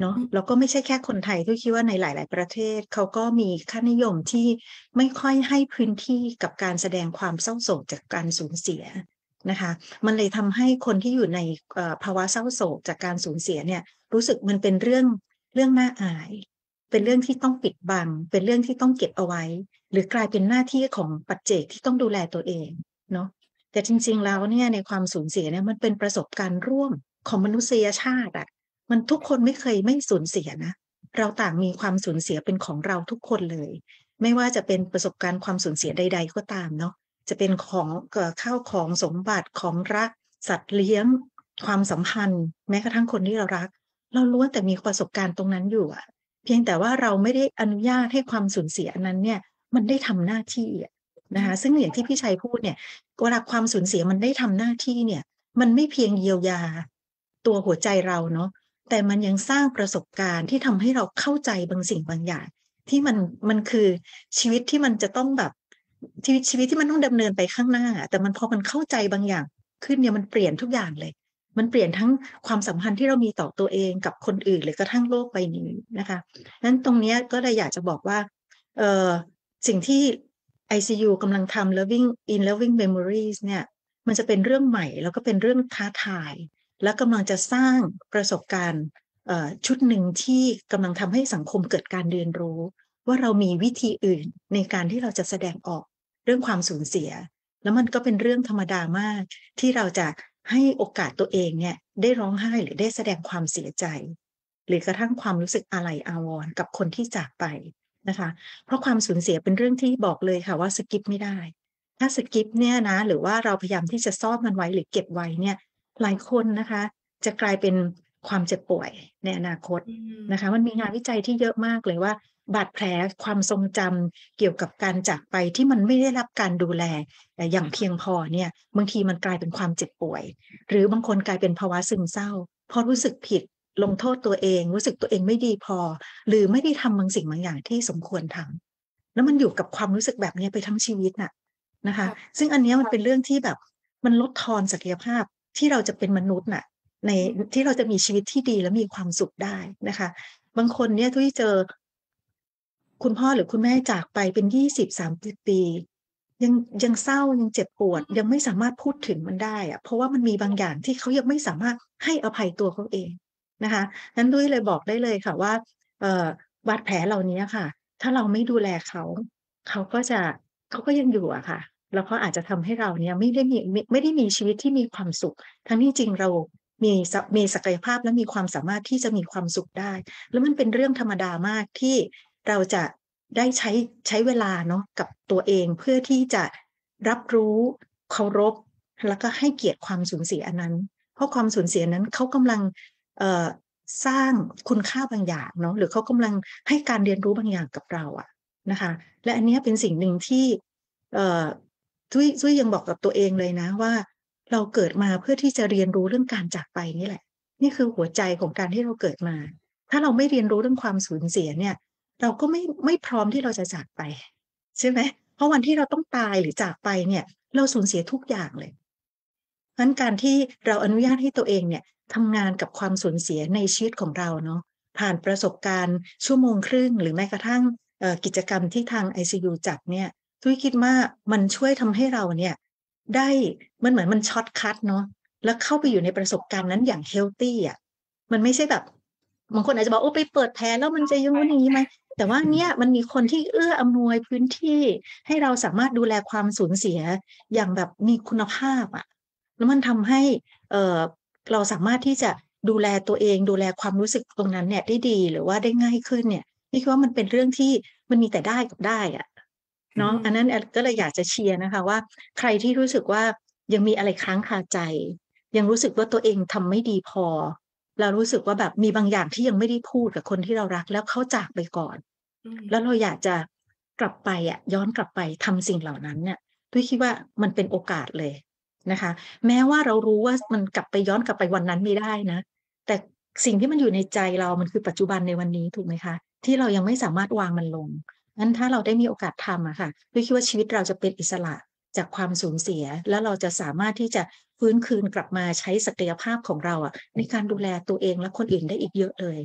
เนาะแล้วก็ไม่ใช่แค่คนไทยที่คิดว่าในหลายๆประเทศเขาก็มีค่านิยมที่ไม่ค่อยให้พื้นที่กับการแสดงความเศร้าโศกจากการสูญเสียนะคะมันเลยทำให้คนที่อยู่ในภาวะเศร้าโศกจากการสูญเสียเนี่ยรู้สึกมันเป็นเรื่องเรื่องน่าอายเป็นเรื่องที่ต้องปิดบังเป็นเรื่องที่ต้องเก็บเอาไว้หรือกลายเป็นหน้าที่ของปัจเจกที่ต้องดูแลตัวเองเนาะแต่จริงๆแล้วเนี่ยในความสูญเสียเนี่ยมันเป็นประสบการณ์ร่วมของมนุษยชาติอ่ะมันทุกคนไม่เคยไม่สูญเสียนะเราต่างมีความสูญเสียเป็นของเราทุกคนเลยไม่ว่าจะเป็นประสบการณ์ความสูญเสียใดๆก็ตามเนาะจะเป็นของข้าวของสมบัติของรักสัตว์เลี้ยงความสัมพันธ์แม้กระทั่งคนที่เรารักเราล้วนแต่มีประสบการณ์ตรงนั้นอยู่อะเพียงแต่ว่าเราไม่ได้อนุญาตให้ความสูญเสียนั้นเนี่ยมันได้ทำหน้าที่นะคะซึ่งอย่างที่พี่ชัยพูดเนี่ยเวลาความสูญเสียมันได้ทำหน้าที่เนี่ยมันไม่เพียงเยียวยาตัวหัวใจเราเนาะแต่มันยังสร้างประสบการณ์ที่ทำให้เราเข้าใจบางสิ่งบางอย่างที่มันมันคือชีวิตที่มันจะต้องแบบชีวิตชีวิตที่มันต้องดำเนินไปข้างหน้าแต่มันพอมันเข้าใจบางอย่างขึ้นเนี่ยมันเปลี่ยนทุกอย่างเลยมันเปลี่ยนทั้งความสัมพันธ์ที่เรามีต่อตัวเองกับคนอื่นหรือกระทั่งโลกใบนี้นะคะนั้นตรงนี้ก็เลยอยากจะบอกว่าเอ่อสิ่งที่ ไอ ซี ยู กำลังทำ Loving in Loving Memories เนี่ยมันจะเป็นเรื่องใหม่แล้วก็เป็นเรื่องท้าทายและกำลังจะสร้างประสบการณ์ชุดหนึ่งที่กำลังทำให้สังคมเกิดการเรียนรู้ว่าเรามีวิธีอื่นในการที่เราจะแสดงออกเรื่องความสูญเสียแล้วมันก็เป็นเรื่องธรรมดามากที่เราจะให้โอกาสตัวเองเนี่ยได้ร้องไห้หรือได้แสดงความเสียใจหรือกระทั่งความรู้สึกอาลัยอาวรณ์กับคนที่จากไปนะคะเพราะความสูญเสียเป็นเรื่องที่บอกเลยค่ะว่าสกิปไม่ได้ถ้าสกิปเนี่ยนะหรือว่าเราพยายามที่จะซ่อนมันไว้หรือเก็บไว้เนี่ยหลายคนนะคะจะกลายเป็นความเจ็บป่วยในอนาคตนะคะมันมีงานวิจัยที่เยอะมากเลยว่าบาดแผลความทรงจำเกี่ยวกับการจากไปที่มันไม่ได้รับการดูแลอย่างเพียงพอเนี่ยบางทีมันกลายเป็นความเจ็บป่วยหรือบางคนกลายเป็นภาวะซึมเศร้าพอรู้สึกผิดลงโทษตัวเองรู้สึกตัวเองไม่ดีพอหรือไม่ได้ทำบางสิ่งบางอย่างที่สมควรทำแล้วมันอยู่กับความรู้สึกแบบนี้ไปทั้งชีวิตน่ะนะคะซึ่งอันนี้มันเป็นเรื่องที่แบบมันลดทอนศักยภาพที่เราจะเป็นมนุษย์น่ะในที่เราจะมีชีวิตที่ดีและมีความสุขได้นะคะบางคนเนี่ยที่เจอคุณพ่อหรือคุณแม่จากไปเป็นยี่สิบ สามสิบปียังยังเศร้ายังเจ็บปวดยังไม่สามารถพูดถึงมันได้อะเพราะว่ามันมีบางอย่างที่เขายังไม่สามารถให้อภัยตัวเขาเองนะคะนั้นด้วยเลยบอกได้เลยค่ะว่าเอ่อบาดแผลเหล่านี้ค่ะถ้าเราไม่ดูแลเขาเขาก็จะเขาก็ยังอยู่อะค่ะแล้วเขาอาจจะทำให้เราเนี่ยไม่ได้มีไม่ได้มีชีวิตที่มีความสุขทั้งที่จริงเรามีมีศักยภาพและมีความสามารถที่จะมีความสุขได้แล้วมันเป็นเรื่องธรรมดามากที่เราจะได้ใช้ใช้เวลาเนาะกับตัวเองเพื่อที่จะรับรู้เคารพแล้วก็ให้เกียรติความสูญเสียอันนั้นเพราะความสูญเสียนั้นเขากำลังเอ่อสร้างคุณค่าบางอย่างเนาะหรือเขากำลังให้การเรียนรู้บางอย่างกับเราอะนะคะและอันนี้เป็นสิ่งหนึ่งที่เอ่อทุยทุยยังบอกกับตัวเองเลยนะว่าเราเกิดมาเพื่อที่จะเรียนรู้เรื่องการจากไปนี่แหละนี่คือหัวใจของการที่เราเกิดมาถ้าเราไม่เรียนรู้เรื่องความสูญเสียเนี่ยเราก็ไม่ไม่พร้อมที่เราจะจากไปใช่ไหมเพราะวันที่เราต้องตายหรือจากไปเนี่ยเราสูญเสียทุกอย่างเลยเพราะฉะนั้นการที่เราอนุญาตให้ตัวเองเนี่ยทำงานกับความสูญเสียในชีวิตของเราเนาะผ่านประสบการณ์ชั่วโมงครึ่งหรือแม้กระทั่งกิจกรรมที่ทาง ไอ ซี ยู จัดเนี่ยทุยคิดว่ามันช่วยทำให้เราเนี่ยได้มันเหมือนมันช็อตคัทเนาะแล้วเข้าไปอยู่ในประสบการณ์นั้นอย่างเฮลตี้อ่ะมันไม่ใช่แบบบางคนอาจจะบอกโอ้ไปเปิดแผลแล้วมันจะยังงี้อย่างนี้ไหมแต่ว่าเนี่ยมันมีคนที่เอื้ออำนวยพื้นที่ให้เราสามารถดูแลความสูญเสียอย่างแบบมีคุณภาพอ่ะแล้วมันทำให้เอ่อเราสามารถที่จะดูแลตัวเองดูแลความรู้สึกตรงนั้นเนี่ยได้ดีหรือว่าได้ง่ายขึ้นเนี่ยนี่คิดว่ามันเป็นเรื่องที่มันมีแต่ได้กับได้อ่ะเนาะอันนั้นก็เลยอยากจะเชียร์นะคะว่าใครที่รู้สึกว่ายังมีอะไรค้างคาใจยังรู้สึกว่าตัวเองทำไม่ดีพอเรารู้สึกว่าแบบมีบางอย่างที่ยังไม่ได้พูดกับคนที่เรารักแล้วเขาจากไปก่อนแล้วเราอยากจะกลับไปอ่ะย้อนกลับไปทำสิ่งเหล่านั้นเนี่ยด้วยคิดว่ามันเป็นโอกาสเลยนะคะแม้ว่าเรารู้ว่ามันกลับไปย้อนกลับไปวันนั้นไม่ได้นะแต่สิ่งที่มันอยู่ในใจเรามันคือปัจจุบันในวันนี้ถูกไหมคะที่เรายังไม่สามารถวางมันลงงั้นถ้าเราได้มีโอกาสทำอะค่ะด้วยคิดว่าชีวิตเราจะเป็นอิสระจากความสูญเสียแล้วเราจะสามารถที่จะฟื้นคืนกลับมาใช้ศักยภาพของเราอะในการดูแลตัวเองและคนอื่นได้อีกเยอะเลย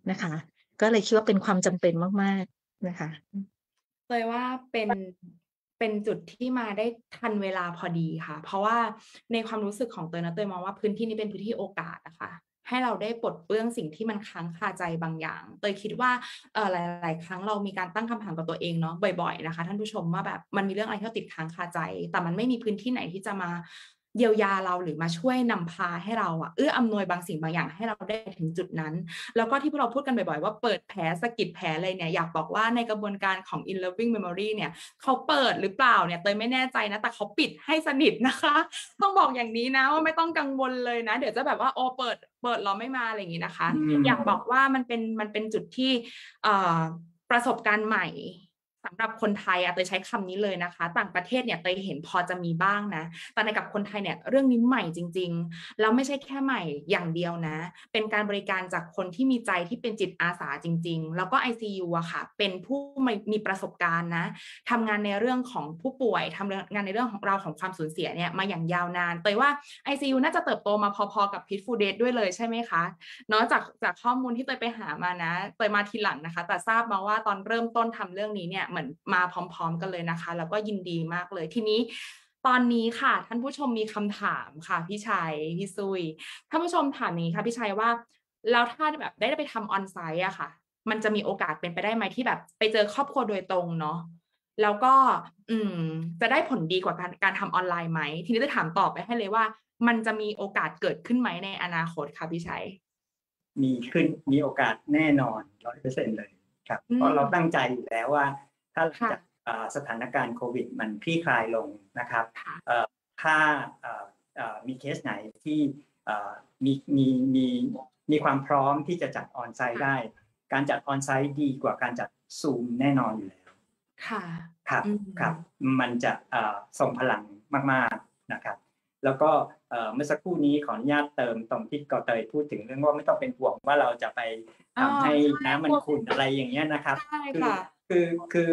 นะคะ ก็เลยคิดว่าเป็นความจำเป็นมากๆนะคะเลยว่าเป็นเป็นจุดที่มาได้ทันเวลาพอดีค่ะเพราะว่าในความรู้สึกของเตยนะเตยมองว่าพื้นที่นี้เป็นพื้นที่โอกาสนะคะให้เราได้ปลดเปลื้องสิ่งที่มันค้างคาใจบางอย่างเตยคิดว่าเอ่อหลายๆครั้งเรามีการตั้งคำถามกับตัวเองเนาะบ่อยๆนะคะท่านผู้ชมว่าแบบมันมีเรื่องอะไรที่เราติดค้างคาใจแต่มันไม่มีพื้นที่ไหนที่จะมาเยียวยาเราหรือมาช่วยนำพาให้เราอะเอื้ออำนวยบางสิ่งบางอย่างให้เราได้ถึงจุดนั้นแล้วก็ที่พวกเราพูดกันบ่อยๆว่าเปิดแผลสะกิดแผลเลยเนี่ยอยากบอกว่าในกระบวนการของ In Loving Memory เนี่ยเขาเปิดหรือเปล่าเนี่ยเตยไม่แน่ใจนะแต่เขาปิดให้สนิทนะคะต้องบอกอย่างนี้นะว่าไม่ต้องกังวลเลยนะเดี๋ยวจะแบบว่าโอ้เปิดเปิดเราไม่มาอะไรอย่างนี้นะคะอยากบอกว่ามันเป็นมันเป็นจุดที่เอ่อประสบการณ์ใหม่สำหรับคนไทยอะเตยใช้คำนี้เลยนะคะต่างประเทศเนี่ยเตยเห็นพอจะมีบ้างนะแต่ในกับคนไทยเนี่ยเรื่องนี้ใหม่จริงๆแล้วไม่ใช่แค่ใหม่อย่างเดียวนะเป็นการบริการจากคนที่มีใจที่เป็นจิตอาสาจริงๆแล้วก็ ไอ ซี ยู อะค่ะเป็นผู้มีประสบการณ์นะทำงานในเรื่องของผู้ป่วยทำงานในเรื่องของเราของความสูญเสียเนี่ยมาอย่างยาวนานเตยว่า ไอ ซี ยู น่าจะเติบโตมาพอๆกับ Peaceful Days ด้วยเลยใช่ไหมคะเนาะจากจากข้อมูลที่เตยไปหามานะเตยมาทีหลังนะคะแต่ทราบมาว่าตอนเริ่มต้นทำเรื่องนี้เนี่ยเหมือนมาพร้อมๆกันเลยนะคะแล้วก็ยินดีมากเลยทีนี้ตอนนี้ค่ะท่านผู้ชมมีคำถามค่ะพี่ชัยพี่ซุยท่านผู้ชมถามนี้ค่ะพี่ชัยว่าแล้วถ้าแบบได้ไปทำออนไซต์อะค่ะมันจะมีโอกาสเป็นไปได้ไหมที่แบบไปเจอครอบครัวโดยตรงเนาะแล้วก็อืมจะได้ผลดีกว่าการการทำออนไลน์ไหมทีนี้จะถามตอบไปให้เลยว่ามันจะมีโอกาสเกิดขึ้นไหมในอนาคตค่ะพี่ชัยมีขึ้นมีโอกาสแน่นอน ร้อยเปอร์เซ็นต์ เลยครับเพราะเราตั้งใจอยู่แล้วว่าถ้าจากสถานการณ์โควิดมันคลี่คลายลงนะครับถ้ามีเคสไหนที่มีมีมีมีความพร้อมที่จะจัดออนไซต์ได้การจัดออนไซต์ดีกว่าการจัดซูมแน่นอนอยู่แล้วค่ะครับครับมันจะส่งพลังมากๆนะครับแล้วก็เมื่อสักครู่นี้ขออนุญาตเติมตรงที่กอเตยพูดถึงเรื่องว่าไม่ต้องเป็นห่วงว่าเราจะไปทำให้น้ำมันขุ่นอะไรอย่างเงี้ยนะครับคือคือคือ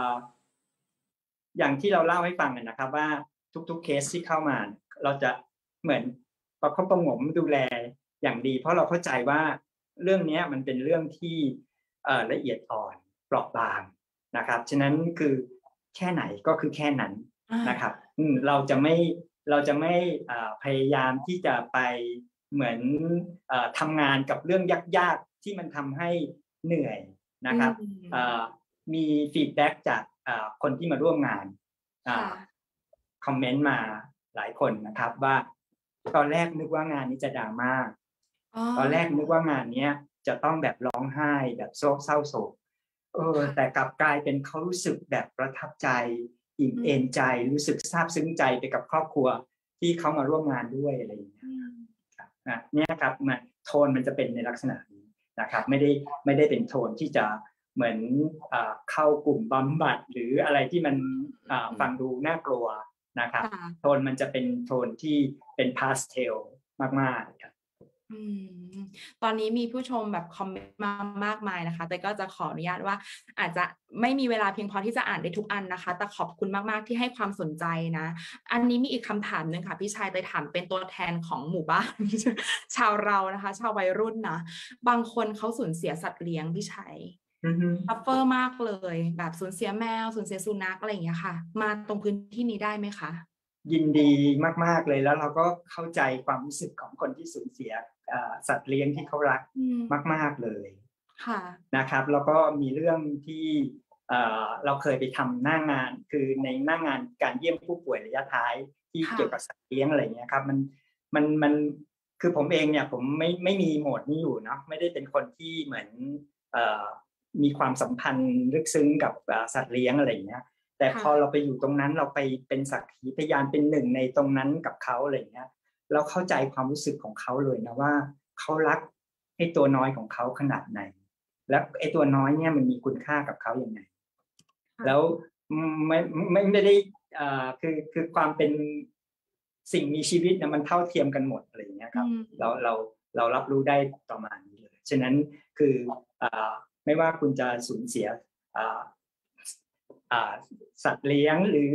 อย่างที่เราเล่าให้ฟังนะครับว่าทุกๆเคสที่เข้ามาเราจะเหมือนประคบประหงมดูแลอย่างดีเพราะเราเข้าใจว่าเรื่องนี้มันเป็นเรื่องที่ละเอียดอ่อนเปราะบางนะครับฉะนั้นคือแค่ไหนก็คือแค่นั้นนะครับเราจะไม่เราจะไม่พยายามที่จะไปเหมือนทำงานกับเรื่องยากๆที่มันทำให้เหนื่อยนะครับมีฟีดแบ็กจากคนที่มาร่วมงานคอมเมนต์มาหลายคนนะครับว่าตอนแรกนึกว่างานนี้จะดราม่าตอนแรกนึกว่างานนี้จะต้องแบบร้องไห้แบบโศกเศร้าโศกเออแต่กลับกลายเป็นเขารู้สึกแบบประทับใจอิ่มเอนใจรู้สึกซาบซึ้งใจไปกับครอบครัวที่เขามาร่วมงานด้วยอะไรอย่างเงี้ยนะเนี่ยครับมันโทนมันจะเป็นในลักษณะนี้นะครับไม่ได้ไม่ได้เป็นโทนที่จะเหมือนเข้ากลุ่มบำบัดหรืออะไรที่มันฟังดูน่ากลัวนะครับโทนมันจะเป็นโทนที่เป็นพาสเทลมากๆครับตอนนี้มีผู้ชมแบบคอมเมนต์มามากมายนะคะแต่ก็จะขออนุญาตว่าอาจจะไม่มีเวลาเพียงพอที่จะอ่านได้ทุกอันนะคะแต่ขอบคุณมากๆที่ให้ความสนใจนะอันนี้มีอีกคำถามนึงค่ะพี่ชายเตยถามเป็นตัวแทนของหมู่บ้าน ชาวเรานะคะชาววัยรุ่นนะบางคนเขาสูญเสียสัตว์เลี้ยงพี่ชายซัฟเฟอร์มากเลยแบบสูญเสียแมวสูญเสียสุนัขอะไรอย่างเงี้ยค่ะมาตรงพื้นที่นี้ได้ไหมคะยินดีมากๆเลยแล้วเราก็เข้าใจความรู้สึกของคนที่สูญเสียสัตว์เลี้ยงที่เขารักมากๆเลยนะครับแล้วก็มีเรื่องที่เราเคยไปทำหน้างานคือในหน้างานการเยี่ยมผู้ป่วยระยะท้ายที่เกี่ยวกับสัตว์เลี้ยงอะไรเงี้ยครับมันมันมันคือผมเองเนี่ยผมไม่ไม่มีโหมดนี้อยู่เนาะไม่ได้เป็นคนที่เหมือนมีความสัมพันธ์ลึกซึ้งกับสัตว์เลี้ยงอะไรเงี้ยแต่พอเราไปอยู่ตรงนั้นเราไปเป็นสักขีพยานเป็นหนึ่งในตรงนั้นกับเขาอะไรเงี้ยเราเข้าใจความรู้สึกของเขาเลยนะว่าเขารักไอ้ตัวน้อยของเขาขนาดไหนแล้วไอ้ตัวน้อยเนี่ยมันมีคุณค่ากับเขาอย่างไรแล้วไม่ไม่ไม่ได้อ่าคือคือความเป็นสิ่งมีชีวิตเนี่ยมันเท่าเทียมกันหมดอะไรอย่างเงี้ยครับเราเราเรารับรู้ได้ประมาณนี้เลยฉะนั้นคืออ่าไม่ว่าคุณจะสูญเสียอ่าสัตว์เลี้ยงหรือ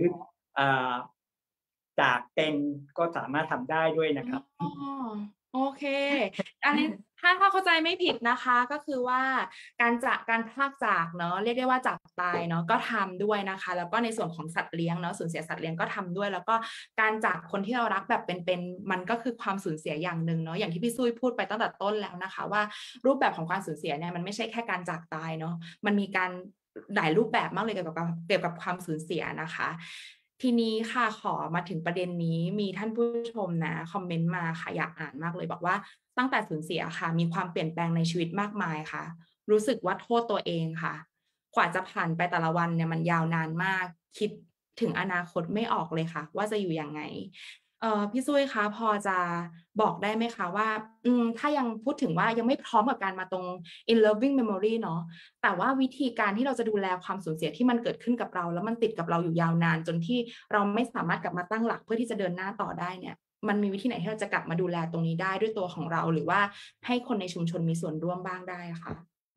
จากเป็นก็สามารถทำได้ด้วยนะครับโอเคอันนี้ถ้าถ้าเข้าใจไม่ผิดนะคะก็คือว่าการจากการพลากจากเนาะเรียกได้ว่าจากตายเนาะก็ทำด้วยนะคะแล้วก็ในส่วนของสัตว์เลี้ยงเนาะสูญเสียสัตว์เลี้ยงก็ทำด้วยแล้วก็การจากคนที่เรารักแบบเป็นๆมันก็คือความสูญเสียอย่างหนึ่งเนาะอย่างที่พี่ซุยพูดไปตั้งแต่ต้นแล้วนะคะว่ารูปแบบของการสูญเสียเนี่ยมันไม่ใช่แค่การจากตายเนาะมันมีการหลายรูปแบบมากเลยเกี่ยวกับเกี่ยวกับความสูญเสียนะคะทีนี้ค่ะขอมาถึงประเด็นนี้มีท่านผู้ชมนะคอมเมนต์มาค่ะอยากอ่านมากเลยบอกว่าตั้งแต่สูญเสียค่ะมีความเปลี่ยนแปลงในชีวิตมากมายค่ะรู้สึกว่าโทษตัวเองค่ะกว่าจะผ่านไปแต่ละวันเนี่ยมันยาวนานมากคิดถึงอนาคตไม่ออกเลยค่ะว่าจะอยู่ยังไงเอ่อพี่ซุยคะพอจะบอกได้ไหมคะว่าอืมถ้ายังพูดถึงว่ายังไม่พร้อมกับการมาตรง in loving memory เนาะแต่ว่าวิธีการที่เราจะดูแลความสูญเสียที่มันเกิดขึ้นกับเราแล้วมันติดกับเราอยู่ยาวนานจนที่เราไม่สามารถกลับมาตั้งหลักเพื่อที่จะเดินหน้าต่อได้เนี่ยมันมีวิธีไหนที่เราจะกลับมาดูแลตรงนี้ได้ด้วยตัวของเราหรือว่าให้คนในชุมชนมีส่วนร่วมบ้างได้คะ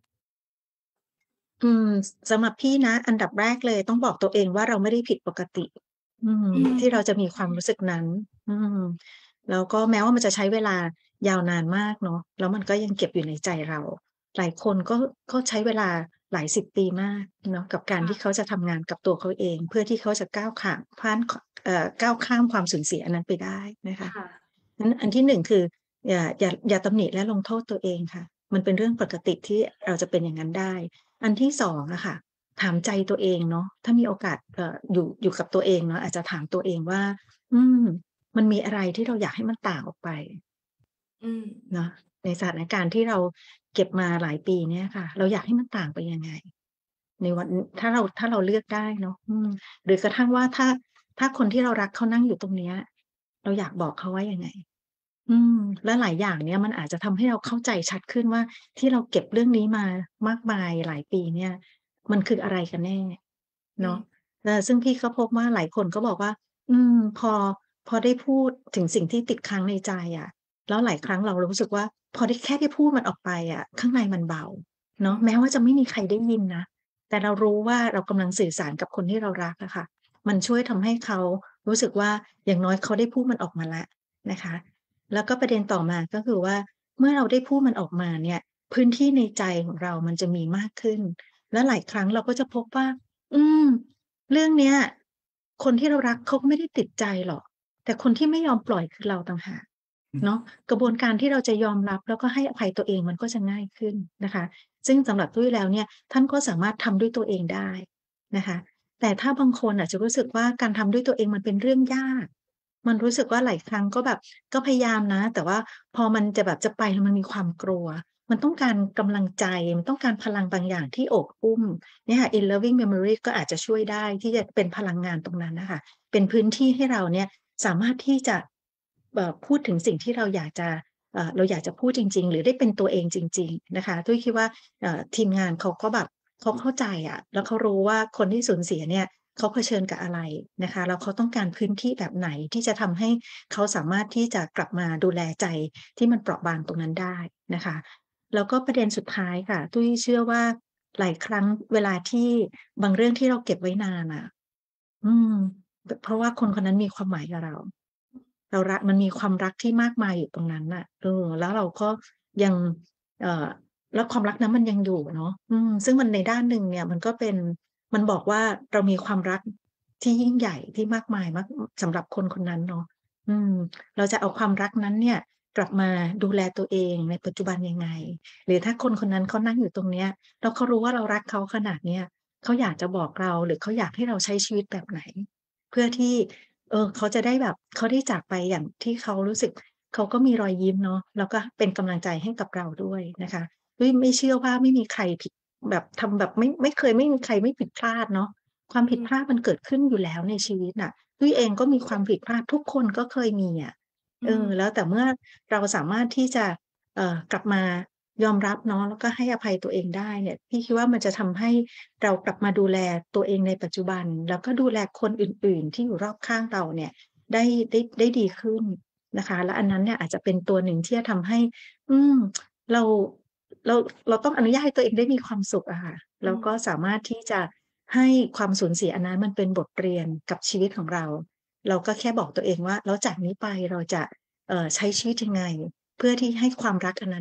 อืมสำหรับพี่นะอันดับแรกเลยต้องบอกตัวเองว่าเราไม่ได้ผิดปกติ อืมอืมที่เราจะมีความรู้สึกนั้น อืมแล้วก็แม้ว่ามันจะใช้เวลายาวนานมากเนาะแล้วมันก็ยังเก็บอยู่ในใจเรา หลายคนก็ก็ใช้เวลาหลายสิบปีมากเนาะกับการที่ค่ะเขาจะทำงานกับตัวเขาเอง เพื่อที่เขาจะก้าวข้ามผ่านเอ่อก้าวข้ามความสูญเสียอันนั้นไปได้นะคะค่ะนั้นอันที่หนึ่งคืออย่าอย่าอย่าตำหนิและลงโทษตัวเองค่ะมันเป็นเรื่องปกติที่เราจะเป็นอย่างนั้นได้อันที่สองอะค่ะถามใจตัวเองเนาะถ้ามีโอกาสเอ่ออยู่อยู่กับตัวเองเนาะอาจจะถามตัวเองว่าอืมมันมีอะไรที่เราอยากให้มันต่างออกไปอืมเนาะในสถานการณ์ที่เราเก็บมาหลายปีเนี่ยค่ะเราอยากให้มันต่างไปยังไงในวันถ้าเราถ้าเราเลือกได้เนาะอืมหรือกระทั่งว่าถ้าถ้าคนที่เรารักเขานั่งอยู่ตรงเนี้ยเราอยากบอกเขาว่ายังไง อืมและหลายอย่างเนี่ยมันอาจจะทำให้เราเข้าใจชัดขึ้นว่าที่เราเก็บเรื่องนี้มามากมายหลายปีเนี่ยมันคืออะไรกันแน่อืมเนาะเออซึ่งพี่ก็พบว่าหลายคนก็บอกว่าอืมพอพอได้พูดถึงสิ่งที่ติดค้างในใจอะแล้วหลายครั้งเรารู้สึกว่าพอได้แค่ได้พูดมันออกไปอะข้างในมันเบาอืเนาะมแม้ว่าจะไม่มีใครได้ยินนะแต่เรารู้ว่าเรากำลังสื่อสารกับคนที่เรารักอะค่ะมันช่วยทำให้เขารู้สึกว่าอย่างน้อยเขาได้พูดมันออกมาแล้วนะคะ แล้วก็ประเด็นต่อมาก็คือว่าเมื่อเราได้พูดมันออกมาเนี่ยพื้นที่ในใจของเรามันจะมีมากขึ้นแล้วหลายครั้งเราก็จะพบว่าอืมเรื่องเนี้ยคนที่เรารักเขาก็ไม่ได้ติดใจหรอกแต่คนที่ไม่ยอมปล่อยคือเราต่างหากเนาะกระบวนการที่เราจะยอมรับแล้วก็ให้อภัยตัวเองมันก็จะง่ายขึ้นนะคะซึ่งสำหรับตุ้ยแล้วเนี่ยท่านก็สามารถทำด้วยตัวเองได้นะคะแต่ถ้าบางคนอาจจะรู้สึกว่าการทำด้วยตัวเองมันเป็นเรื่องยาก มันรู้สึกว่าหลายครั้งก็แบบก็พยายามนะแต่ว่าพอมันจะแบบจะไปแล้วมันมีความกลัวมันต้องการกำลังใจมันต้องการพลังบางอย่างที่โอบอุ้มเนี่ยค่ะ In Loving Memory ก็อาจจะช่วยได้ที่จะเป็นพลังงานตรงนั้นน่ะค่ะเป็นพื้นที่ให้เราเนี่ยสามารถที่จะเอ่อพูดถึงสิ่งที่เราอยากจะเอ่อเราอยากจะพูดจริงๆหรือได้เป็นตัวเองจริงๆนะคะตุ้ยคิดว่าเอ่อทีมงานเขาก็แบบเขาเข้าใจอะแล้วเขารู้ว่าคนที่สูญเสียเนี่ย เขาเผชิญกับอะไรนะคะแล้วเขาต้องการพื้นที่แบบไหนที่จะทำให้เขาสามารถที่จะกลับมาดูแลใจที่มันเปราะบางตรงนั้นได้นะคะแล้วก็ประเด็นสุดท้ายค่ะตุ้ยเชื่อว่าหลายครั้งเวลาที่บางเรื่องที่เราเก็บไว้นานอะอืมบเพราะว่าคนคนนั้นมีความหมายกับเราเรารักมันมีความรักที่มากมายอยู่ตรงนั้นน่ะเออแล้วเราก็ยังเอ่อแล้วความรักนั้นมันยังอยู่เนาะอืมซึ่งมันในด้านหนึ่งเนี่ยมันก็เป็น มันบอกว่าเรามีความรักที่ยิ่งใหญ่ที่มากมายมากสำหรับคนคนนั้นเนาะอืมเราจะเอาความรักนั้นเนี่ยกลับมาดูแลตัวเองในปัจจุบันยังไงหรือถ้าคนคนนั้นเขานั่งอยู่ตรงเนี้ยแล้วเขารู้ว่าเรารักเขาขนาดเนี้ยเขาอยากจะบอกเราหรือเขาอยากให้เราใช้ชีวิตแบบไหนเพื่อที่เออเขาจะได้แบบเขาได้จากไปอย่างที่เขารู้สึกเขาก็มีรอยยิ้มเนาะแล้วก็เป็นกำลังใจให้กับเราด้วยนะคะด้วยไม่เชื่อว่าไม่มีใครผิด แบบทำแบบไม่ไม่เคยไม่มีใครไม่ผิดพลาดเนาะความผิดพลาดมันเกิดขึ้นอยู่แล้วในชีวิตน่ะตุ้ยเองก็มีความผิดพลาดทุกคนก็เคยมีอะอืเออแล้วมแต่เมื่อเราสามารถที่จะเอ่อกลับมายอมรับเนาะแล้วก็ให้อภัยตัวเองได้เนี่ยพี่คิดว่ามันจะทำให้เรากลับมาดูแลตัวเองในปัจจุบันแล้วก็ดูแลคนอื่นๆที่อยู่รอบข้างเราเนี่ยได้ได้ได้ดีขึ้นนะคะแล้วอันนั้นเนี่ยอาจจะเป็นตัวหนึ่งที่จะทำให้อืมเรา เราเราต้องอนุญาตให้ตัวเองได้มีความสุขอะค่ะแล้วก็อืมสามารถที่จะให้ความสูญเสียอันนั้นมันเป็นบทเรียนกับชีวิตของเรา เราก็แค่บอกตัวเองว่าแล้วจากนี้ไปเราจะเอ่อใช้ชีวิตยังไงเพื่อที่ให้ความรักอันนั้นน่ะ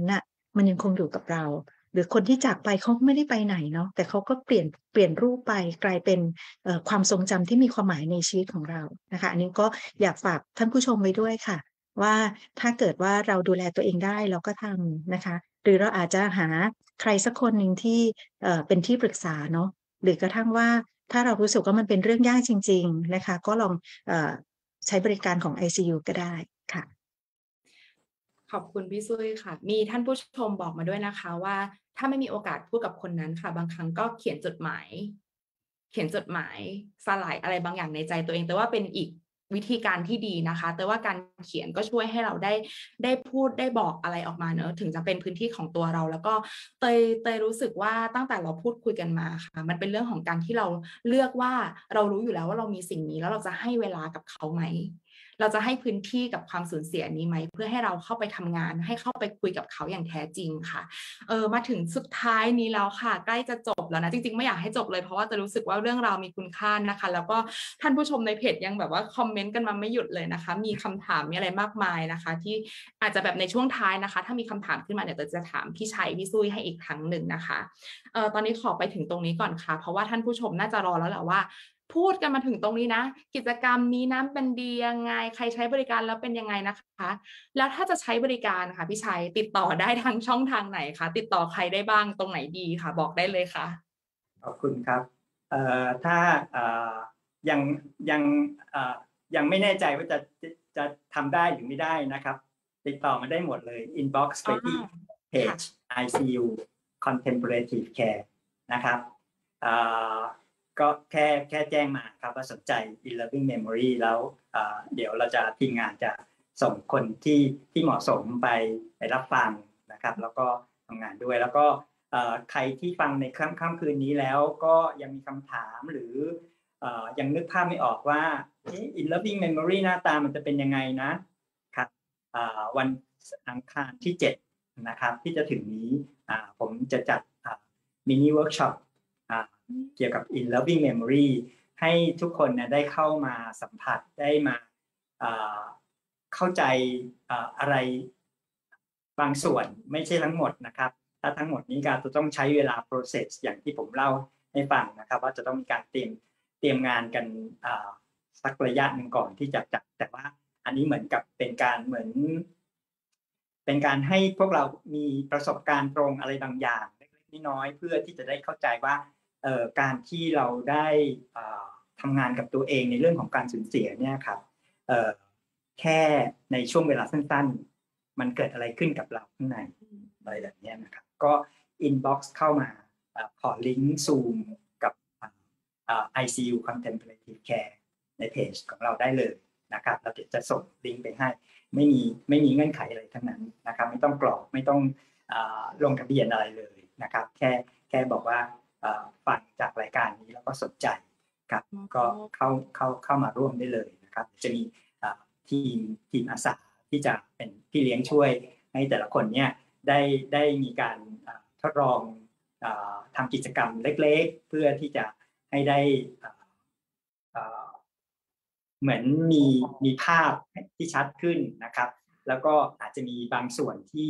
มันยังคงอยู่กับเราหรือคนที่จากไปเขาไม่ได้ไปไหนเนาะแต่เขาก็เปลี่ยนเปลี่ยนรูปไปกลายเป็นเอ่อความทรงจำที่มีความหมายในชีวิตของเรานะคะอันนี้ก็อยากฝากท่านผู้ชมไว้ด้วยค่ะว่าถ้าเกิดว่าเราดูแลตัวเองได้เราก็ทำนะคะหรือเราอาจจะหาใครสักคนหนึ่งที่เอ่อเป็นที่ปรึกษาเนาะหรือกระทั่งว่าถ้าเรารู้สึกว่ามันเป็นเรื่องยากจริงๆนะคะก็ลองเอ่อใช้บริการของ ไอ ซี ยู ก็ได้ค่ะขอบคุณพี่ซุยค่ะมีท่านผู้ชมบอกมาด้วยนะคะว่าถ้าไม่มีโอกาสพูดกับคนนั้นค่ะบางครั้งก็เขียนจดหมายเขียนจดหมายสลายอะไรบางอย่างในใจตัวเองแต่ว่าเป็นอีกวิธีการที่ดีนะคะแต่ว่าการเขียนก็ช่วยให้เราได้ได้พูดได้บอกอะไรออกมาเนอะถึงจะเป็นพื้นที่ของตัวเราแล้วก็เตยเตยรู้สึกว่าตั้งแต่เราพูดคุยกันมาค่ะมันเป็นเรื่องของการที่เราเลือกว่าเรารู้อยู่แล้วว่าเรามีสิ่งนี้แล้วเราจะให้เวลากับเขาไหมเราจะให้พื้นที่กับความสูญเสียนี้ไหมเพื่อให้เราเข้าไปทำงานให้เข้าไปคุยกับเขาอย่างแท้จริงค่ะเออมาถึงสุดท้ายนี้แล้วค่ะใกล้จะจบแล้วนะจริงๆไม่อยากให้จบเลยเพราะว่าจะรู้สึกว่าเรื่องราวมีคุณค่านะคะแล้วก็ท่านผู้ชมในเพจยังแบบว่าคอมเมนต์กันมาไม่หยุดเลยนะคะมีคำถามมีอะไรมากมายนะคะที่อาจจะแบบในช่วงท้ายนะคะถ้ามีคำถามขึ้นมาเนี่ยจะถามพี่ชัยพี่ซุยให้อีกครั้งหนึ่งนะคะเออตอนนี้ขอไปถึงตรงนี้ก่อนค่ะเพราะว่าท่านผู้ชมน่าจะรอแล้วแหละว่าพูดกันมาถึงตรงนี้นะกิจกรรมนี้นะเป็นดียังไงใครใช้บริการแล้วเป็นยังไงนะคะแล้วถ้าจะใช้บริการค่ะพี่ชัยติดต่อได้ทางช่องทางไหนคะติดต่อใครได้บ้างตรงไหนดีค่ะบอกได้เลยค่ะขอบคุณครับเอ่อถ้าเอ่อยังยังเอ่อยังไม่แน่ใจว่าจะจะทำได้หรือไม่ได้นะครับติดต่อมาได้หมดเลย inbox ไปที่เพจ ไอ ซี ยู Contemplative Care นะครับเอ่อก็แค่แค่แจ้งมาครับว่าสนใจ In Loving Memory แล้วเอ่อเดี๋ยวเราจะทีมงานจะส่งคนที่ที่เหมาะสมไปไปรับฟังนะครับแล้วก็ทำงานด้วยแล้วก็ใครที่ฟังในค่ำค่ำคืนนี้แล้วก็ยังมีคำถามหรือยังนึกภาพไม่ออกว่า In Loving Memory หน้าตามันจะเป็นยังไงนะครับวันอังคารที่เจ็ดนะครับที่จะถึงนี้ผมจะจัดมินิเวิร์กช็อปเกี่ยวกับ In Loving Memory ให้ทุกคนได้เข้ามาสัมผัสได้มาเข้าใจอะไรบางส่วนไม่ใช่ทั้งหมดนะครับถ้าทั้งหมดนี้ก็จะต้องใช้เวลา process อย่างที่ผมเล่าให้ฟังนะครับว่าจะต้องมีการเตรียมเตรียมงานกันสักระยะหนึ่งก่อนที่จะจัดแต่ว่าอันนี้เหมือนกับเป็นการเหมือนเป็นการให้พวกเรามีประสบการณ์ตรงอะไรบางอย่างเล็กๆน้อยๆเพื่อที่จะได้เข้าใจว่าการที่เราได้ทำงานกับตัวเองในเรื่องของการสูญเสียเนี่ยครับแค่ในช่วงเวลาสั้นๆมันเกิดอะไรขึ้นกับเราข้างในอะไรแบบนี้นะครับก็ inbox เข้ามาขอลิงก์ซูมกับ ไอ ซี ยู Contemplative Care ในเพจของเราได้เลยนะครับเราจะส่งลิงก์ไปให้ไม่มีไม่มีเงื่อนไขอะไรทั้งนั้นนะครับไม่ต้องกรอกไม่ต้องลงทะเบียนอะไรเลยนะครับแค่แค่บอกว่าฟังจากรายการนี้แล้วก็สนใจครับก็เข้าเข้าเข้ามาร่วมได้เลยนะครับจะมีทีมทีมอาสาที่จะเป็นพี่เลี้ยงช่วยให้แต่ละคนเนี่ยได้ได้มีการทดลองทำกิจกรรมเล็กๆเพื่อที่จะให้ได้เหมือนมีมีภาพที่ชัดขึ้นนะครับแล้วก็อาจจะมีบางส่วนที่